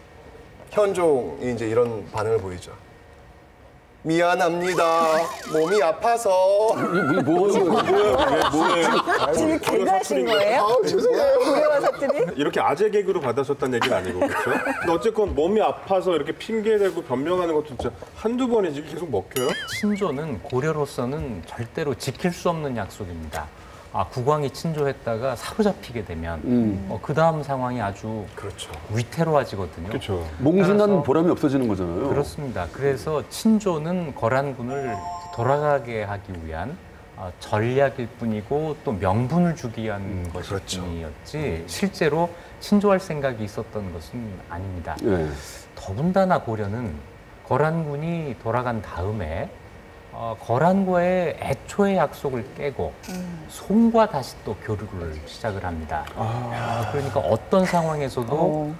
현종이 이제 이런 반응을 보이죠. 미안합니다. 몸이 아파서. 이게 뭐 하는 거예요? 뭐예요? 지금 개그하신 거예요? 아우, 죄송해요. 고려와 사투리? 이렇게 아재 개그로 받아쳤다는 얘기는 아니고 그렇죠? 근데 어쨌건 몸이 아파서 이렇게 핑계대고 변명하는 것도 진짜 한두 번이지 계속 먹혀요? 친조는 고려로서는 절대로 지킬 수 없는 약속입니다. 아, 국왕이 친조했다가 사로잡히게 되면 음. 어, 그 다음 상황이 아주 그렇죠. 위태로워지거든요. 그렇죠. 몽진한 따라서 보람이 없어지는 거잖아요. 그렇습니다. 그래서 친조는 거란군을 돌아가게 하기 위한 어, 전략일 뿐이고 또 명분을 주기 위한 것일 그렇죠. 뿐이었지 실제로 친조할 생각이 있었던 것은 아닙니다. 네. 더군다나 고려는 거란군이 돌아간 다음에 어, 거란과의 애초의 약속을 깨고 음. 송과 다시 또 교류를 시작을 합니다. 아, 그러니까 어떤 상황에서도 어.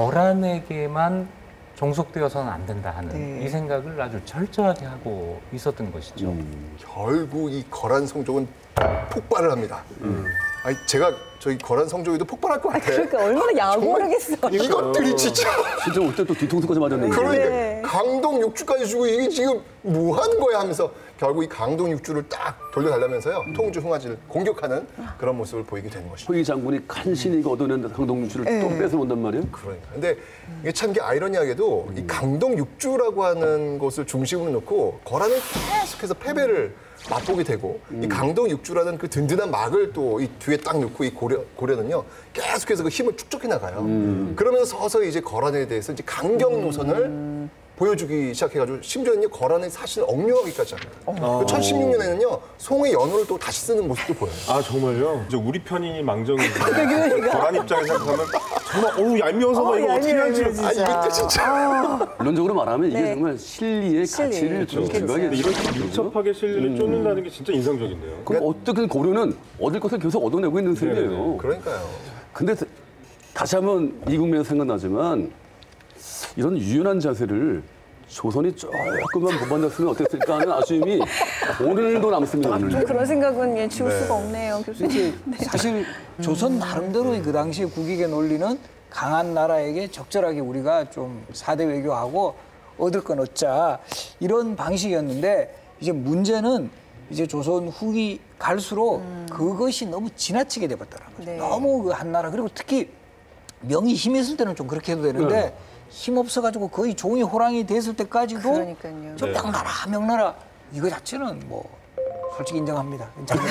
거란에게만 종속되어서는 안 된다 하는 네. 이 생각을 아주 철저하게 하고 있었던 것이죠. 음. 결국 이 거란 성종은 폭발을 합니다. 아니, 제가 저희 거란 성종이도 폭발할 것 아, 같아. 그러니까 얼마나 야구르겠어. 이것들이 진짜. 진짜 올 때 또 뒤통수까지 맞았는데. 그러니까 네. 강동 육주까지 주고 이게 지금 뭐 하는 거야 하면서 결국 이 강동 육주를 딱 돌려달라면서요. 통주 흥화지를 공격하는 그런 모습을 보이게 되는 것이죠. 허위 장군이 간신히 얻어낸 강동 육주를 또 뺏어온단 말이에요? 그러니까. 근데 이게 참 게 아이러니하게도 이 강동 육주라고 하는 것을 중심으로 놓고 거란은 계속해서 패배를 맛보게 되고 이 강동 육주라는 그 든든한 막을 또 이 뒤에 딱 놓고 이 고려, 고려는요 계속해서 그 힘을 축적해 나가요. 음. 그러면서 서서히 이제 거란에 대해서 이제 강경 노선을 음. 보여주기 시작해가지고 심지어는 거란의 사실을 억류하기까지 합니다. 어. 천십육 년에는요 송의 연호를 또 다시 쓰는 모습도 보여요. 아 정말요? 이제 우리 편이 망정이지. 거란 입장에서 생각하면 정말 어우 얄미워서 막 어, 이거 어떻게 할지. 아 이것도 진짜. 아. 이론적으로 말하면 이게 네. 정말 실리의 실리. 가치를 좀 기억하게 이렇게 밀접하게 실리를 쫓는다는 게 진짜 인상적인데요. 그럼 어떻게 고려는 얻을 것을 계속 얻어내고 있는 셈이에요. 그러니까요. 근데 다시 한번 이 국면에서 생각나지만 이런 유연한 자세를 조선이 조금만 못 만났으면 어땠을까 하는 아쉬움이 오늘도 남습니다. 오늘. 좀 그런 생각은 예, 지울 수가 없네요, 교수님. 네. 사실 조선 나름대로 그 당시에 국익의 논리는 강한 나라에게 적절하게 우리가 좀 사대 외교하고 얻을 건 얻자 이런 방식이었는데 이제 문제는 이제 조선 후기 갈수록 음. 그것이 너무 지나치게 돼버렸다는 거죠. 네. 너무 그 한 나라 그리고 특히 명이 힘이 있을 때는 좀 그렇게 해도 되는데 네. 힘 없어가지고 거의 종이 호랑이 됐을 때까지도 그러니까요. 좀 명나라 명나라 이거 자체는 뭐 솔직히 인정합니다.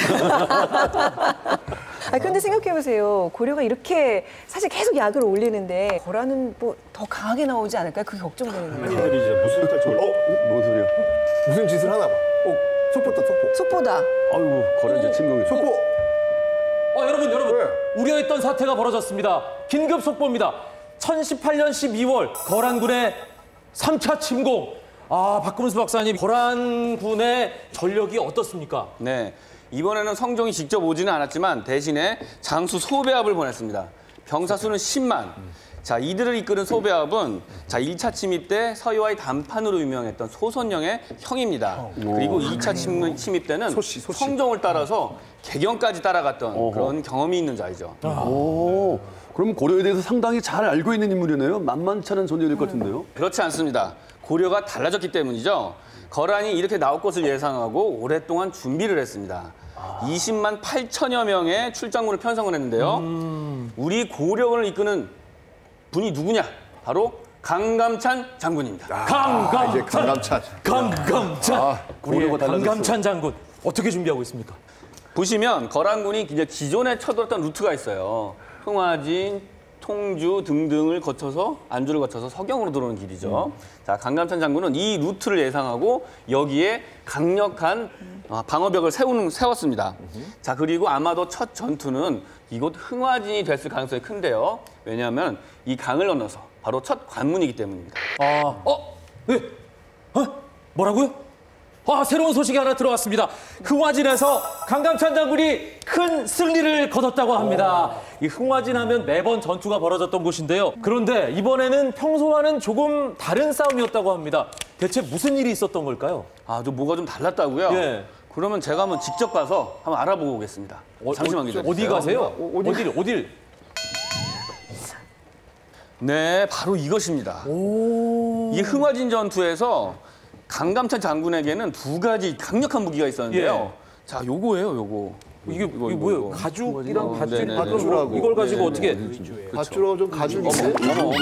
아 근데 생각해보세요. 고려가 이렇게 사실 계속 약을 올리는데 거란은 뭐 더 강하게 나오지 않을까요? 그게 걱정되는 거예요. 이들이 이제 무슨 탈출? 어? 뭔 소리야? 무슨 짓을 하나 봐. 어, 속보다 속보. 속보다. 아이고 거래 이제 침공이. 속보. 어, 여러분 여러분 네. 우려했던 사태가 벌어졌습니다. 긴급 속보입니다. 천십팔 년 십이월 거란군의 삼 차 침공. 아 박금수 박사님 거란군의 전력이 어떻습니까? 네, 이번에는 성종이 직접 오지는 않았지만 대신에 장수 소배합을 보냈습니다. 병사 수는 십만. 자, 이들을 이끄는 소배합은 자 일 차 침입 때 서희와의 담판으로 유명했던 소선영의 형입니다. 그리고 이 차 침입, 침입 때는 소씨, 소씨. 성종을 따라서 개경까지 따라갔던 어허. 그런 경험이 있는 자이죠. 오, 그럼 고려에 대해서 상당히 잘 알고 있는 인물이네요. 만만치 않은 전쟁일 것 같은데요. 그렇지 않습니다. 고려가 달라졌기 때문이죠. 거란이 이렇게 나올 것을 예상하고 오랫동안 준비를 했습니다. 아. 이십만 팔천여 명의 출장군을 편성을 했는데요. 음. 우리 고려군을 이끄는 분이 누구냐? 바로 강감찬 장군입니다. 아, 강감찬. 이제 강감찬. 강감찬. 아, 우리 강감찬 장군 어떻게 준비하고 있습니까? 보시면 거란군이 이제 기존에 쳐들었던 루트가 있어요. 흥화진, 통주 등등을 거쳐서 안주를 거쳐서 서경으로 들어오는 길이죠. 음. 자, 강감찬 장군은 이 루트를 예상하고 여기에 강력한 방어벽을 세우는, 세웠습니다. 음. 자, 그리고 아마도 첫 전투는 이곳 흥화진이 됐을 가능성이 큰데요. 왜냐하면 이 강을 건너서 바로 첫 관문이기 때문입니다. 아, 어? 네? 어? 뭐라고요? 아, 새로운 소식이 하나 들어왔습니다. 흥화진에서 강감찬 장군이 큰 승리를 거뒀다고 합니다. 오. 이 흥화진 하면 매번 전투가 벌어졌던 곳인데요. 그런데 이번에는 평소와는 조금 다른 싸움이었다고 합니다. 대체 무슨 일이 있었던 걸까요? 아, 좀 뭐가 좀 달랐다고요? 예. 그러면 제가 한번 직접 가서 한번 알아보고 오겠습니다. 어, 잠시만 기다려주세요. 어디 가세요? 어, 어디? 어딜? 어딜? 네, 바로 이것입니다. 오. 이 흥화진 전투에서 강감찬 장군에게는 두 가지 강력한 무기가 있었는데요. 예. 자, 요거예요, 요거. 이게, 이거, 이게 뭐예요? 이거. 가죽이랑 어, 밧줄? 네네네. 밧줄하고. 이걸 가지고 네네네. 어떻게? 밧줄하고 좀 가죽인데. 어머, 어머,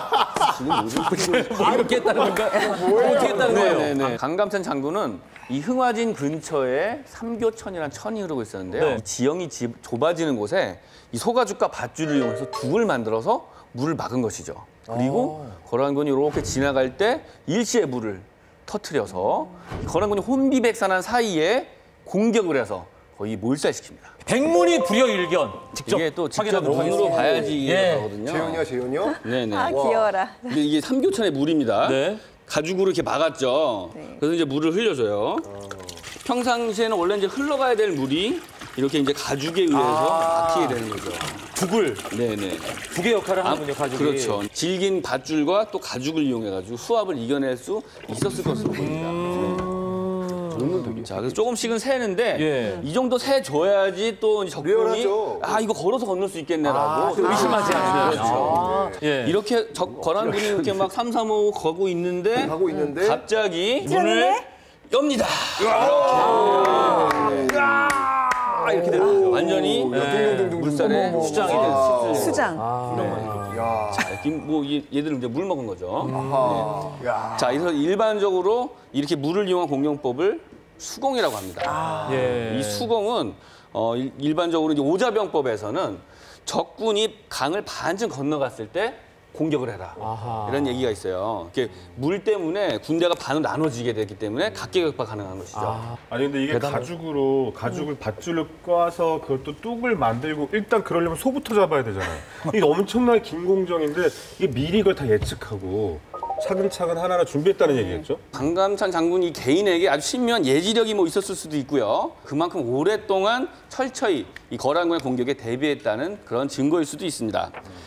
뭐 이렇게 했다는 건가? 어떻게 했다는 거예요? 네네네. 강감찬 장군은 이 흥화진 근처에 삼교천이라는 천이 흐르고 있었는데요. 네. 이 지형이 지, 좁아지는 곳에 이 소가죽과 밧줄을 이용해서 둑을 만들어서 물을 막은 것이죠. 그리고 아. 거란군이 이렇게 지나갈 때 일시에 물을 터뜨려서 거란군이 혼비백산한 사이에 공격을 해서 거의 몰살시킵니다. 백문이 불여일견. 직접 이게 또 직접 눈으로 봐야지 예. 하거든요. 재현이야, 재현이요? 네네. 아 귀여워라. 이게, 이게 삼교천의 물입니다. 네. 가죽으로 이렇게 막았죠. 네. 그래서 이제 물을 흘려줘요. 어. 평상시에는 원래 이제 흘러가야 될 물이 이렇게 이제 가죽에 의해서 아. 막히게 되는 거죠. 둑을. 네네. 두개 역할을 하는군요, 가죽이. 그렇죠. 질긴 밧줄과 또 가죽을 이용해가지고 수압을 이겨낼 수 있었을 것으로 보입니다. 음. 네. 자, 그래서 조금씩은 새는데 예. 이 정도 새줘야지 또 적군이 리얼하죠. 아 이거 걸어서 건널 수 있겠네라고 아, 의심하지 않으면. 그렇죠. 아. 예. 이렇게 적, 거란군이 이렇게 막 삼삼오오 가고 있는데 가고 있는데 갑자기 문을 엽니다. 이렇게. 아, 이렇게 되는 거죠. 완전히 네. 물살에 수장이 된 수장. 아. 네. 야. 자, 뭐 얘들은 이제 물 먹은 거죠. 네. 자, 그래서 일반적으로 이렇게 물을 이용한 공격법을 수공이라고 합니다. 아. 예. 이 수공은 어, 일반적으로 이제 오자병법에서는 적군이 강을 반쯤 건너갔을 때 공격을 해라. 아하. 이런 얘기가 있어요. 이렇게 물 때문에 군대가 반으로 나눠지게 됐기 때문에 각계격파 가능한 것이죠. 아. 아니 근데 이게 대단하다. 가죽으로 가죽을 밧줄을 꽈서 그걸 또 뚝을 만들고 일단 그러려면 소부터 잡아야 되잖아요. 이게 엄청나게 긴 공정인데 이게 미리 이걸 다 예측하고 차근차근 하나하나 준비했다는 얘기겠죠? 강감찬 장군이 개인에게 아주 신묘한 예지력이 뭐 있었을 수도 있고요. 그만큼 오랫동안 철저히 이 거란군의 공격에 대비했다는 그런 증거일 수도 있습니다.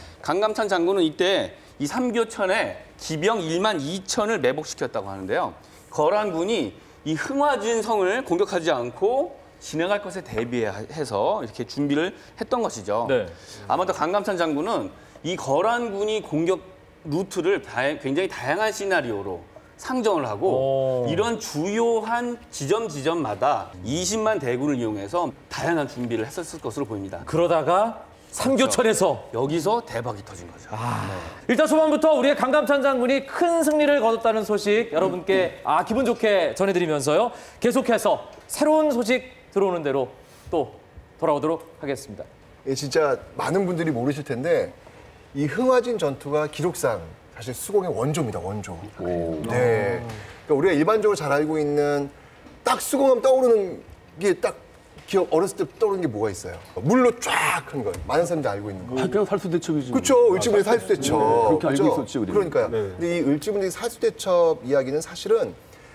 강감찬 장군은 이때 이 삼교천에 기병 일만 이천을 매복시켰다고 하는데요. 거란군이 이 흥화진 성을 공격하지 않고 진행할 것에 대비해서 이렇게 준비를 했던 것이죠. 네. 아마도 강감찬 장군은 이 거란군이 공격 루트를 다양, 굉장히 다양한 시나리오로 상정을 하고 오. 이런 주요한 지점 지점마다 이십만 대군을 이용해서 다양한 준비를 했었을 것으로 보입니다. 그러다가 삼교천에서 그렇죠. 여기서 대박이 터진 거죠. 아. 네. 일단 초반부터 우리의 강감찬 장군이 큰 승리를 거뒀다는 소식 여러분께 아, 기분 좋게 전해드리면서요. 계속해서 새로운 소식 들어오는 대로 또 돌아오도록 하겠습니다. 예, 진짜 많은 분들이 모르실 텐데 이 흥화진 전투가 기록상 사실 수공의 원조입니다. 원조. 오. 네. 그러니까 우리가 일반적으로 잘 알고 있는 딱 수공하면 떠오르는 게 딱 기억 어렸을 때 떠오르는 게 뭐가 있어요? 물로 쫙 한 거. 많은 사람들이 알고 있는 거. 아, 그냥 살수대첩이지. 그렇죠. 을지문의 살수대첩. 네, 그렇게 그렇죠? 알고 있었지 우리. 그러니까요. 네. 근데 이 을지문의 살수대첩 이야기는 사실은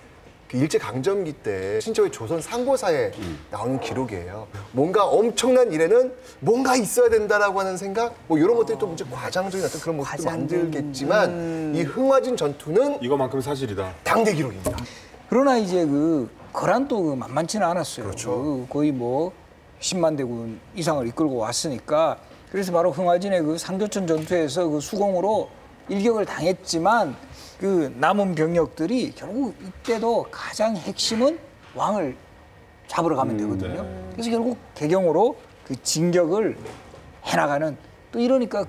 그 일제 강점기 때 신적의 조선 상고사에 음. 나오는 기록이에요. 뭔가 엄청난 일에는 뭔가 있어야 된다라고 하는 생각, 뭐 이런 것들이 또 이제 과장적인 어떤 그런 모습도 만들겠지만 음. 이 흥화진 전투는 이거만큼 사실이다. 당대 기록입니다. 그러나 이제 그 거란 또 그 만만치는 않았어요. 그렇죠. 그 거의 뭐 십만 대군 이상을 이끌고 왔으니까 그래서 바로 흥화진의 그 상교천 전투에서 그 수공으로 일격을 당했지만 그 남은 병력들이 결국 이때도 가장 핵심은 왕을 잡으러 가면 되거든요. 음, 네. 그래서 결국 개경으로 그 진격을 해나가는 또 이러니까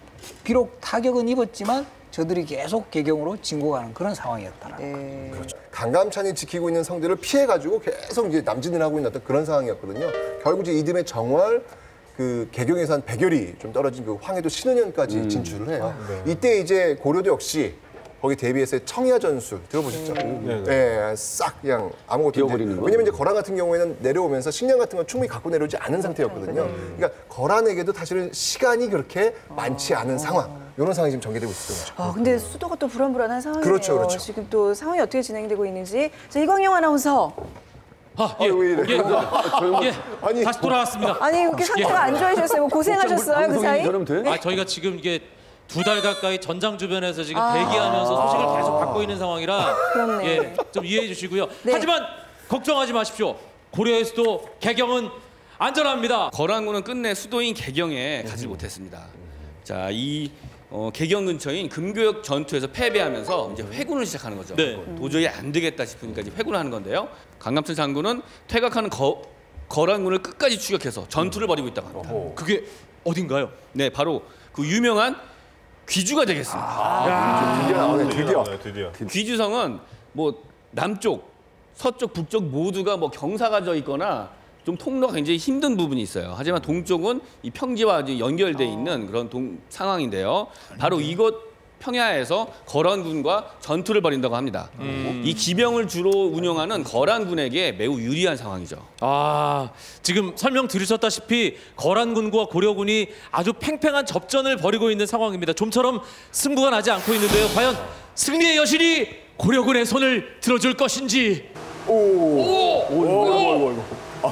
비록 타격은 입었지만 저들이 계속 개경으로 진고가는 그런 상황이었더라. 네. 그렇죠. 강감찬이 지키고 있는 성들을 피해가지고 계속 이제 남진을 하고 있는 어떤 그런 상황이었거든요. 결국 이제 이듬해 정월 그 개경에서 한 백여리 좀 떨어진 그 황해도 신은현까지 음. 진출을 해요. 아, 네. 이때 이제 고려도 역시 거기 대비해서 청야 전술 들어보셨죠? 음. 네, 싹 그냥 아무것도 이제, 왜냐면 이제 거란 같은 경우에는 내려오면서 식량 같은 건 충분히 갖고 내려오지 않은 상태였거든요. 음. 그러니까 거란에게도 사실은 시간이 그렇게 많지 않은 상황. 이런 상황이 지금 전개되고 있었던 거죠. 아, 근데 수도가 또 불안불안한 상황이에요. 그렇죠, 그렇죠. 지금 또 상황이 어떻게 진행되고 있는지. 자, 이광용 아나운서. 아, 예, 예, 예, 예, 아니, 다시 돌아왔습니다. 아니, 그렇게 상태가 예. 안 좋아지셨어요? 뭐 고생하셨어요, 그 사이? 네? 아, 저희가 지금 이게 두 달 가까이 전장 주변에서 지금 아 대기하면서 소식을 계속 받고 있는 상황이라 그렇네. 예, 좀 이해해 주시고요. 네. 하지만 걱정하지 마십시오. 고려에서도 개경은 안전합니다. 거란군은 끝내 수도인 개경에 가지 못했습니다. 자, 이 어, 개경 근처인 금교역 전투에서 패배하면서 이제 회군을 시작하는 거죠. 네. 도저히 안 되겠다 싶으니까 이제 회군을 하는 건데요. 강감찬 장군은 퇴각하는 거, 거란군을 끝까지 추격해서 전투를 벌이고 있다고 합니다. 어허. 그게 어딘가요? 네, 바로 그 유명한 귀주가 되겠습니다. 아, 드디어 나오네, 드디어. 드디어. 귀주성은 뭐 남쪽, 서쪽, 북쪽 모두가 뭐 경사가 져 있거나 좀 통로가 굉장히 힘든 부분이 있어요. 하지만 동쪽은 이 평지와 연결돼 있는 그런 동, 상황인데요. 바로 이곳 평야에서 거란군과 전투를 벌인다고 합니다. 음. 이 기병을 주로 운영하는 거란군에게 매우 유리한 상황이죠. 아, 지금 설명 들으셨다시피 거란군과 고려군이 아주 팽팽한 접전을 벌이고 있는 상황입니다. 좀처럼 승부가 나지 않고 있는데요. 과연 승리의 여신이 고려군의 손을 들어줄 것인지. 오, 오, 오, 오, 오.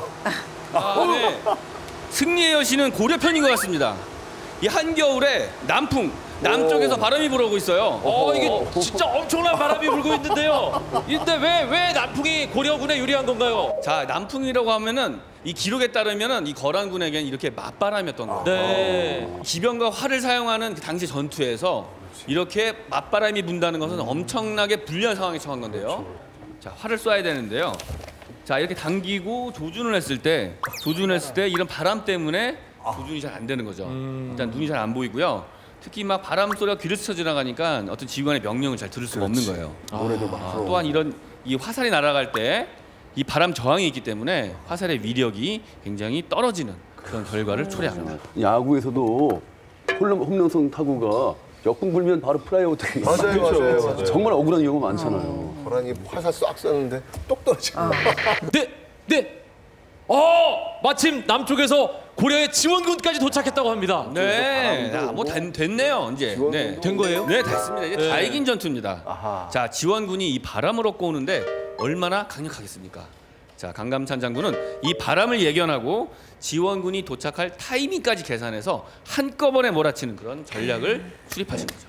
아, 네. 승리의 여신은 고려 편인 것 같습니다. 이 한겨울에 남풍, 남쪽에서 바람이 불어오고 있어요. 어, 이게 진짜 엄청난 바람이 불고 있는데요. 근데 왜, 왜 남풍이 고려군에 유리한 건가요? 자, 남풍이라고 하면은 이 기록에 따르면은 이 거란군에게는 이렇게 맞바람이었던 거예요. 네. 기병과 활을 사용하는 그 당시 전투에서 이렇게 맞바람이 분다는 것은 엄청나게 불리한 상황에 처한 건데요. 자, 활을 쏴야 되는데요. 자, 이렇게 당기고 조준을 했을 때, 조준을 했을 때 이런 바람 때문에 조준이 잘 안 되는 거죠. 일단 눈이 잘 안 보이고요. 특히 막 바람 소리가 귀를 스쳐 지나가니까 어떤 지휘관의 명령을 잘 들을 수가 없는 거예요. 노래도 막 아, 또한 이런 이 화살이 날아갈 때 이 바람 저항이 있기 때문에 화살의 위력이 굉장히 떨어지는 그런 결과를 초래합니다. 야구에서도 홈런, 홈런성 타구가 역풍 불면 바로 프라이아웃 되는 맞아요, 맞아요, 맞아요. 정말 억울한 경우가 많잖아요. 고라니 화살 싹 쐈는데 똑 떨어지고. 네, 네. 어, 마침 남쪽에서 고려의 지원군까지 도착했다고 합니다. 네, 아, 뭐 된, 됐네요 이제. 네. 된 거예요? 네, 됐습니다. 이제 네. 다 이긴 전투입니다. 아하. 자, 지원군이 이 바람을 얻고 오는데 얼마나 강력하겠습니까? 자, 강감찬 장군은 이 바람을 예견하고 지원군이 도착할 타이밍까지 계산해서 한꺼번에 몰아치는 그런 전략을 수립하신 거죠.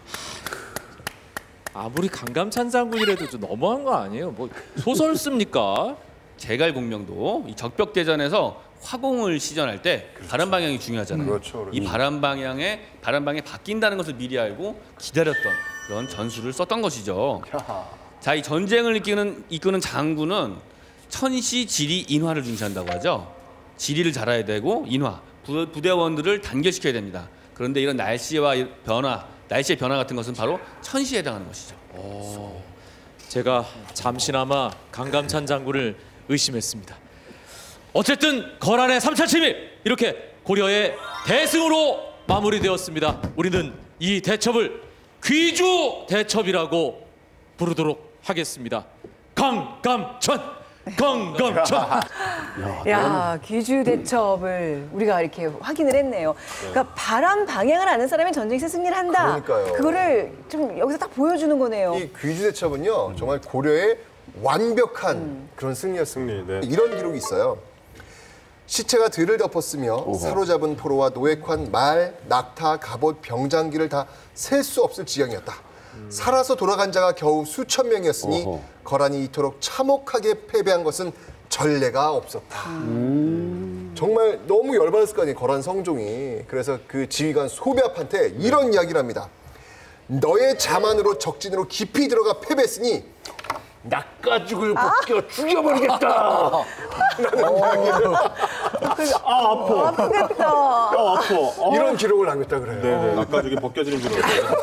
아무리 강감찬 장군이라도 좀 너무한 거 아니에요? 뭐 소설 씁니까? 제갈공명도 이 적벽대전에서 화공을 시전할 때 바람 방향이 중요하잖아요. 그렇죠, 그렇죠. 이 바람 방향에 바람 방향이 바뀐다는 것을 미리 알고 기다렸던 그런 전술을 썼던 것이죠. 자, 이 전쟁을 이끄는 이끄는 장군은 천시, 지리, 인화를 중시한다고 하죠. 지리를 잘 알아야 되고 인화, 부, 부대원들을 단결시켜야 됩니다. 그런데 이런 날씨와 변화, 날씨의 변화 같은 것은 바로 천시에 해당하는 것이죠. 오, 제가 잠시나마 강감찬 장군을 의심했습니다. 어쨌든 거란의 삼 차 침입 이렇게 고려의 대승으로 마무리되었습니다. 우리는 이 대첩을 귀주 대첩이라고 부르도록 하겠습니다. 강감찬, 강감찬. 야, 귀주 대첩을 우리가 이렇게 확인을 했네요. 그러니까 바람 방향을 아는 사람이 전쟁에서 승리를 한다. 그러니까요. 그거를 좀 여기서 딱 보여주는 거네요. 이 귀주 대첩은요, 정말 고려의 완벽한 음. 그런 승리였습니다. 이런 기록이 있어요. 시체가 들을 덮었으며 오호. 사로잡은 포로와 노획환, 말, 낙타, 갑옷, 병장기를 다 셀 수 없을 지경이었다. 음. 살아서 돌아간 자가 겨우 수천 명이었으니 오호. 거란이 이토록 참혹하게 패배한 것은 전례가 없었다. 음. 정말 너무 열받았을 거 아니에요, 거란 성종이. 그래서 그 지휘관 소배합한테 이런 이야기를 합니다. 너의 자만으로 적진으로 깊이 들어가 패배했으니 낚아죽을 벗겨 죽여버리겠다. 라는 이야기를. 아, 아파. 아프겠다. 아, 아파. 이런 기록을 남겼다 그래요. 네네. 낚아죽이 벗겨지는 기록.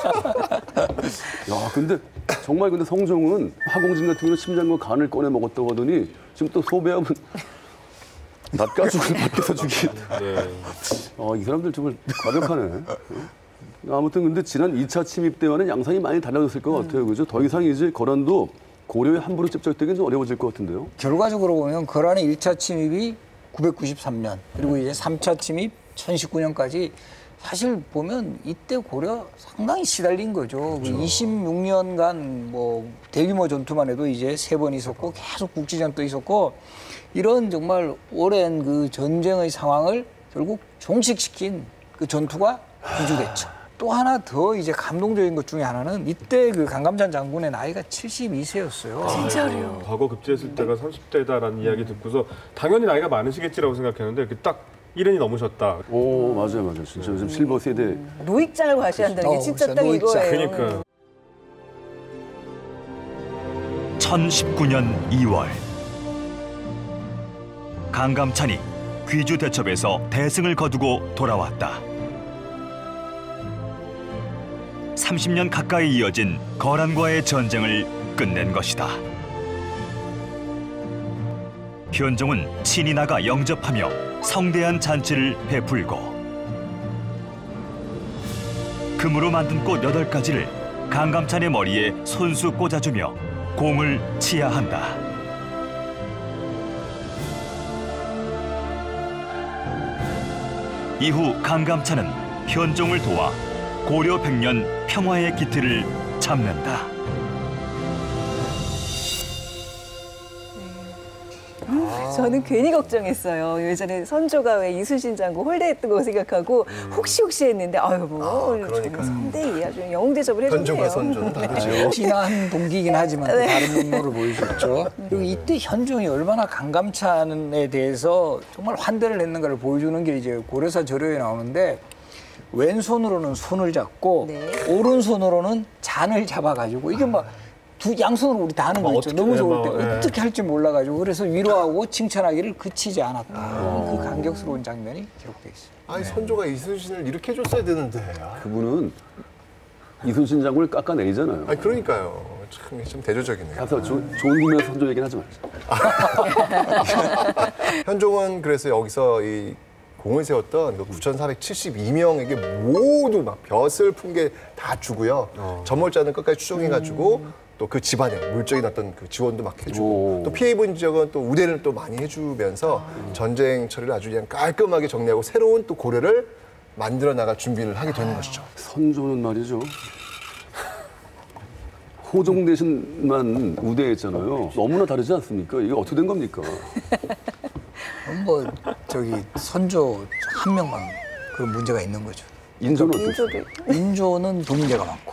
야, 근데 정말 근데 성종은 화공진 같은 경우는 심장과 간을 꺼내 먹었다고 하더니 지금 또 소배하면 낚아죽을 벗겨서 죽이. 네. 어, 이 사람들 정말 과격하네. 아무튼 근데 지난 이 차 침입 때와는 양상이 많이 달라졌을 것 같아요. 그죠? 더 이상 이제 거란도 고려에 함부로 cep적되기는 좀 어려워질 것 같은데요. 결과적으로 보면 거란의 일 차 침입이 구백구십삼 년 그리고 이제 삼 차 침입 천십구 년까지 사실 보면 이때 고려 상당히 시달린 거죠. 그렇죠. 이십육 년간 뭐 대규모 전투만 해도 이제 세 번 있었고 계속 국지전도 있었고 이런 정말 오랜 그 전쟁의 상황을 결국 종식시킨 그 전투가 귀주 대첩. 또 하나 더 이제 감동적인 것 중에 하나는 이때 그 강감찬 장군의 나이가 칠십이 세였어요. 진짜로요? 과거 급제했을 때가 삼십 대다라는 이야기 듣고서 당연히 나이가 많으시겠지라고 생각했는데 딱 일흔이 넘으셨다. 오, 맞아요, 맞아요. 진짜 요즘 실버 세대. 노익장을 과시한다는 게 어, 진짜 진짜 딱 노익장. 이거예요. 그러니까. 천십구 년 이월 강감찬이 귀주 대첩에서 대승을 거두고 돌아왔다. 삼십 년 가까이 이어진 거란과의 전쟁을 끝낸 것이다. 현종은 친히 나가 영접하며 성대한 잔치를 베풀고 금으로 만든 꽃 여덟 가지를 강감찬의 머리에 손수 꽂아주며 공을 치하한다. 이후 강감찬은 현종을 도와 고려 백년 평화의 기틀을 잡는다. 저는 괜히 걱정했어요. 예전에 선조가 왜 이순신 장군 홀대했던 거 생각하고 혹시 혹시 했는데 아유 뭐 아, 그러니까요. 선대위 아주 영웅 대접을 해줬네요. 현종과 선조는 다르죠. 친한 동기이긴 하지만 또 네. 다른 면모를 보여줬죠. 그리고 이때 현종이 얼마나 강감찬에 대해서 정말 환대를 했는가를 보여주는 게 이제 고려사 절요에 나오는데 왼손으로는 손을 잡고 네. 오른손으로는 잔을 잡아가지고 이게 막 두 양손으로 우리 다 하는 거 있죠. 너무 좋을 때 뭐, 예. 어떻게 할지 몰라가지고 그래서 위로하고 칭찬하기를 그치지 않았다. 그 감격스러운 장면이 기록돼 있어요. 아니 선조가 이순신을 이렇게 해줬어야 되는데. 그분은 이순신 장군을 깎아내리잖아요. 아니 그러니까요. 참, 좀 대조적이네요. 가서 조, 좋은 김에 선조 얘기는 하지 말자. 현종은 그래서 여기서 이 공을 세웠던 그 구천사백칠십이 명에게 모두 막 벼슬 풍계 다 주고요. 어. 전몰자는 끝까지 추종해가지고 음. 또 그 집안에 물적인 어떤 그 지원도 막 해주고 오. 또 피해 입은 지역은 또 우대를 또 많이 해주면서 아. 전쟁 처리를 아주 그냥 깔끔하게 정리하고 새로운 또 고려를 만들어 나갈 준비를 하게 되는 아. 것이죠. 선조는 말이죠. 호종 대신만 우대했잖아요. 너무나 다르지 않습니까? 이게 어떻게 된 겁니까? 뭐 저기 선조 한 명만 그런 문제가 있는 거죠. 인조는 어떻습니까? 인조는 돈 문제가 많고.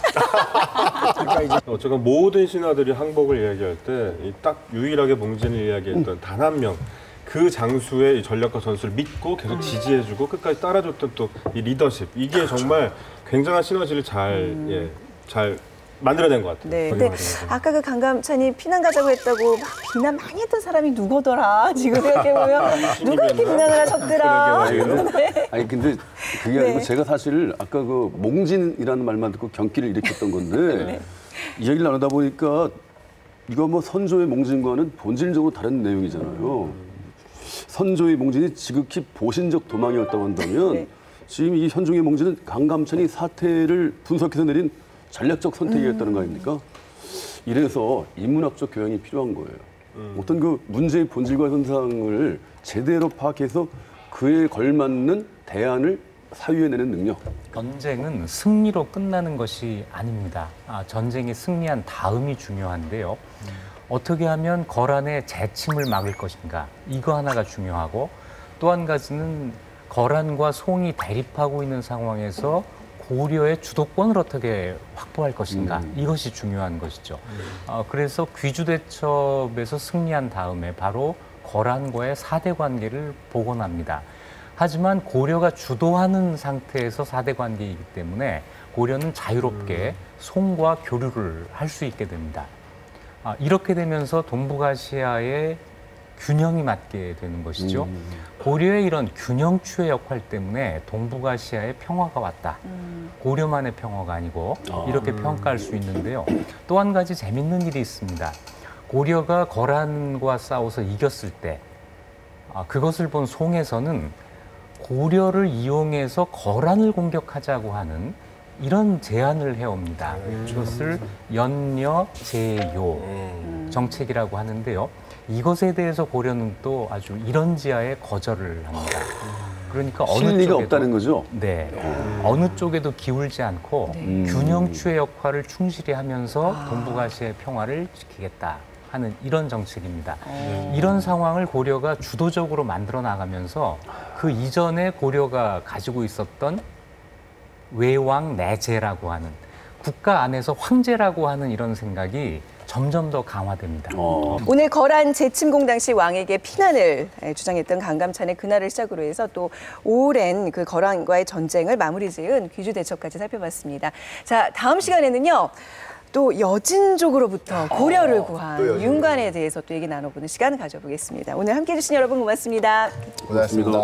그러니까 이제 어쨌건 모든 신하들이 항복을 이야기할 때 딱 유일하게 몽진을 이야기했던 음. 단 한 명. 그 장수의 전략과 전술을 믿고 계속 지지해주고 끝까지 따라줬던 또 이 리더십. 이게 그렇죠. 정말 굉장한 시너지를 잘, 음. 예, 잘 만들어낸 것 같아요. 네, 근데 아까 그 강감찬이 피난 가자고 했다고 막 비난 많이 했던 사람이 누구더라? 지금 생각해보면 누가 이렇게 비난을 하셨더라? 네. 아니 근데 그게 아니고 네. 제가 사실 아까 그 몽진이라는 말만 듣고 경기를 일으켰던 건데 네. 이 얘기를 나누다 보니까 이거 뭐 선조의 몽진과는 본질적으로 다른 내용이잖아요. 선조의 몽진이 지극히 보신적 도망이었다고 한다면 네. 지금 이 현종의 몽진은 강감찬이 사태를 분석해서 내린 전략적 선택이었다는 음. 거 아닙니까? 이래서 인문학적 교양이 필요한 거예요. 음. 어떤 그 문제의 본질과 현상을 제대로 파악해서 그에 걸맞는 대안을 사유해내는 능력. 전쟁은 승리로 끝나는 것이 아닙니다. 아, 전쟁이 승리한 다음이 중요한데요. 음. 어떻게 하면 거란의 재침을 막을 것인가, 이거 하나가 중요하고 또 한 가지는 거란과 송이 대립하고 있는 상황에서 고려의 주도권을 어떻게 확보할 것인가, 음. 이것이 중요한 것이죠. 음. 어, 그래서 귀주대첩에서 승리한 다음에 바로 거란과의 사대 관계를 복원합니다. 하지만 고려가 주도하는 상태에서 사대 관계이기 때문에 고려는 자유롭게 음. 송과 교류를 할 수 있게 됩니다. 아, 이렇게 되면서 동북아시아의 균형이 맞게 되는 것이죠. 음. 고려의 이런 균형추의 역할 때문에 동북아시아에 평화가 왔다. 음. 고려만의 평화가 아니고 아. 이렇게 음. 평가할 수 있는데요. 또 한 가지 재밌는 일이 있습니다. 고려가 거란과 싸워서 이겼을 때 아, 그것을 본 송에서는 고려를 이용해서 거란을 공격하자고 하는 이런 제안을 해옵니다. 음. 이것을 연여제요 음. 정책이라고 하는데요. 이것에 대해서 고려는 또 아주 이런지하에 거절을 합니다. 그러니까 어느 실리가 쪽에도, 없다는 거죠? 네. 음. 어느 쪽에도 기울지 않고 네. 균형추의 역할을 충실히 하면서 아. 동북아시아의 평화를 지키겠다 하는 이런 정책입니다. 음. 이런 상황을 고려가 주도적으로 만들어 나가면서 그 이전에 고려가 가지고 있었던 외왕 내제라고 하는 국가 안에서 황제라고 하는 이런 생각이 점점 더 강화됩니다. 어. 오늘 거란 재침공 당시 왕에게 피난을 주장했던 강감찬의 그날을 시작으로 해서 또 오랜 그 거란과의 전쟁을 마무리 지은 귀주대첩까지 살펴봤습니다. 자, 다음 시간에는요. 또 여진족으로부터 고려를 구한 어, 윤관에 대해서 또 얘기 나눠보는 시간 가져보겠습니다. 오늘 함께해 주신 여러분 고맙습니다. 고맙습니다.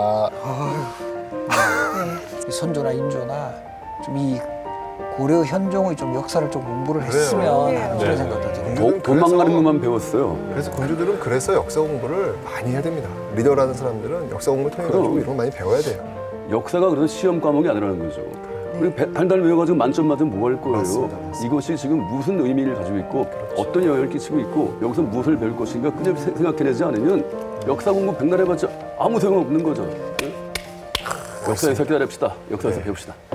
네. 선조나 인조나 좀 이 고려 현종의 좀 역사를 좀 공부를 했으면 그래요. 하는 네. 그런 생각도 들어요. 도, 도망가는 것만 배웠어요. 그래서 군주들은 그래서 역사 공부를 많이 해야 됩니다. 리더라는 사람들은 역사 공부를 통해 가지고 이런 거 많이 배워야 돼요. 역사가 그래서 시험 과목이 아니라는 거죠. 우리 달달 외워가지고 만점 맞으면 뭐 할 거예요? 맞습니다, 맞습니다. 이것이 지금 무슨 의미를 가지고 있고 그렇죠. 어떤 영향을 끼치고 있고 여기서 무엇을 배울 것인가 그냥 생각해내지 않으면 역사 공부 백날 해봤자 아무 소용 없는 거죠. 역사에서 기다립시다. 역사에서 네. 배웁시다.